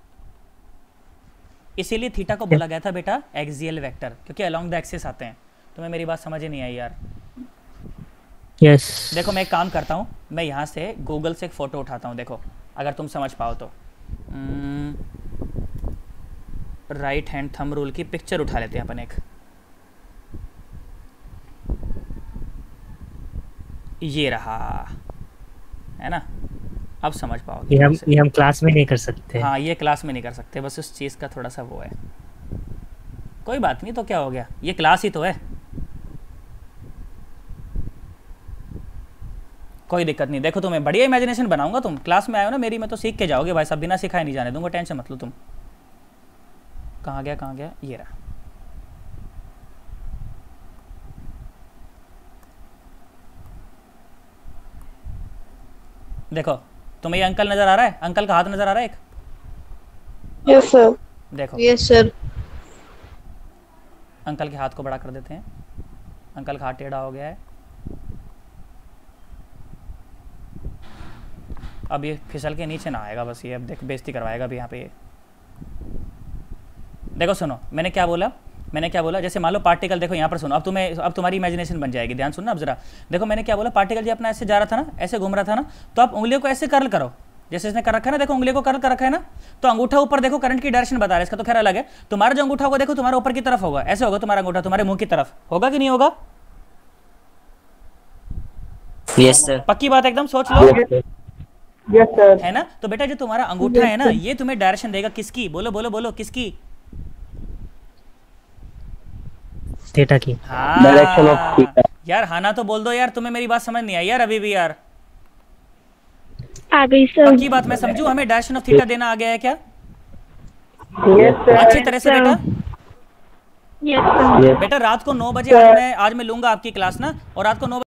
इसीलिए थीटा को बोला गया था बेटा एक्सियल वेक्टर, क्योंकि अलोंग द एक्सिस आते हैं। तुम्हें मेरी बात समझ ही नहीं आई यार। Yes yes. देखो मैं एक काम करता हूँ, मैं यहाँ से गूगल से एक फोटो उठाता हूँ, देखो अगर तुम समझ पाओ तो। राइट हैंड थंब रूल की पिक्चर उठा लेते हैं अपन एक। ये रहा, है ना, अब समझ पाओगे। ये हम ये हम क्लास में नहीं कर सकते। हाँ ये क्लास में नहीं कर सकते, बस उस चीज़ का थोड़ा सा वो है। कोई बात नहीं, तो क्या हो गया, ये क्लास ही तो है, कोई दिक्कत नहीं। देखो तुम्हें बढ़िया इमेजिनेशन बनाऊंगा, तुम क्लास में आए हो ना मेरी, मैं तो सीख के जाओगे भाई साहब, बिना सिखाए नहीं जाने दूंगा, टेंशन मत लो तुम। कहाँ गया कहाँ गया, ये रहा। देखो तुम्हें ये अंकल नजर आ रहा है, अंकल का हाथ नजर आ रहा है एक? Yes sir. देखो यस सर। अंकल के हाथ को बड़ा कर देते हैं, अंकल का हाथ टेढ़ा हो गया है। अब ये फिसल के नीचे ना आएगा बस, ये अब देख बेइज्जती करवाएगा अभी यहाँ पे ये। देखो सुनो, मैंने क्या बोला, मैंने क्या बोला, जैसे मान लो पार्टिकल, देखो यहाँ पर सुनो, अब तुम्हें अब तुम्हारी इमेजिनेशन बन जाएगी, ध्यान सुनना अब जरा। देखो मैंने क्या बोला, पार्टिकल जी अपना ऐसे जा रहा था ना, ऐसे घूम रहा था ना, तो आप उंगलियों को ऐसे कर्ल करो, जैसे इसने कर रखा है ना, देखो उंगलियों को कर्ल कर रखा है ना, तो अंगूठा ऊपर देखो, करंट की डायरेक्शन बता रहा है, इसका तो खैर अलग है। तुम्हारा जो अंगूठा होगा देखो तुम्हारे ऊपर की तरफ होगा, ऐसे होगा तुम्हारा अंगूठा, तुम्हारे मुंह की तरफ होगा कि नहीं होगा? यस सर, पक्की बात एकदम, सोच लो। यस सर, है ना। तो बेटा जो तुम्हारा अंगूठा है ना, ये तुम्हें डायरेक्शन देगा किसकी, बोलो बोलो बोलो किसकी? थीटा की। हाँ डायरेक्शन ऑफ थीटा। यार हाँ ना तो बोल दो यार, तुम्हें मेरी बात समझ नहीं आई यार अभी भी यार। आ गई सर। पक्की बात मैं समझू, हमें डायरेक्शन ऑफ थीटा देना आ गया है क्या? यस सर, अच्छी तरह से बेटा। Yes sir. बेटा रात को नौ बजे आज मैं आज मैं लूंगा आपकी क्लास ना, और रात को नौ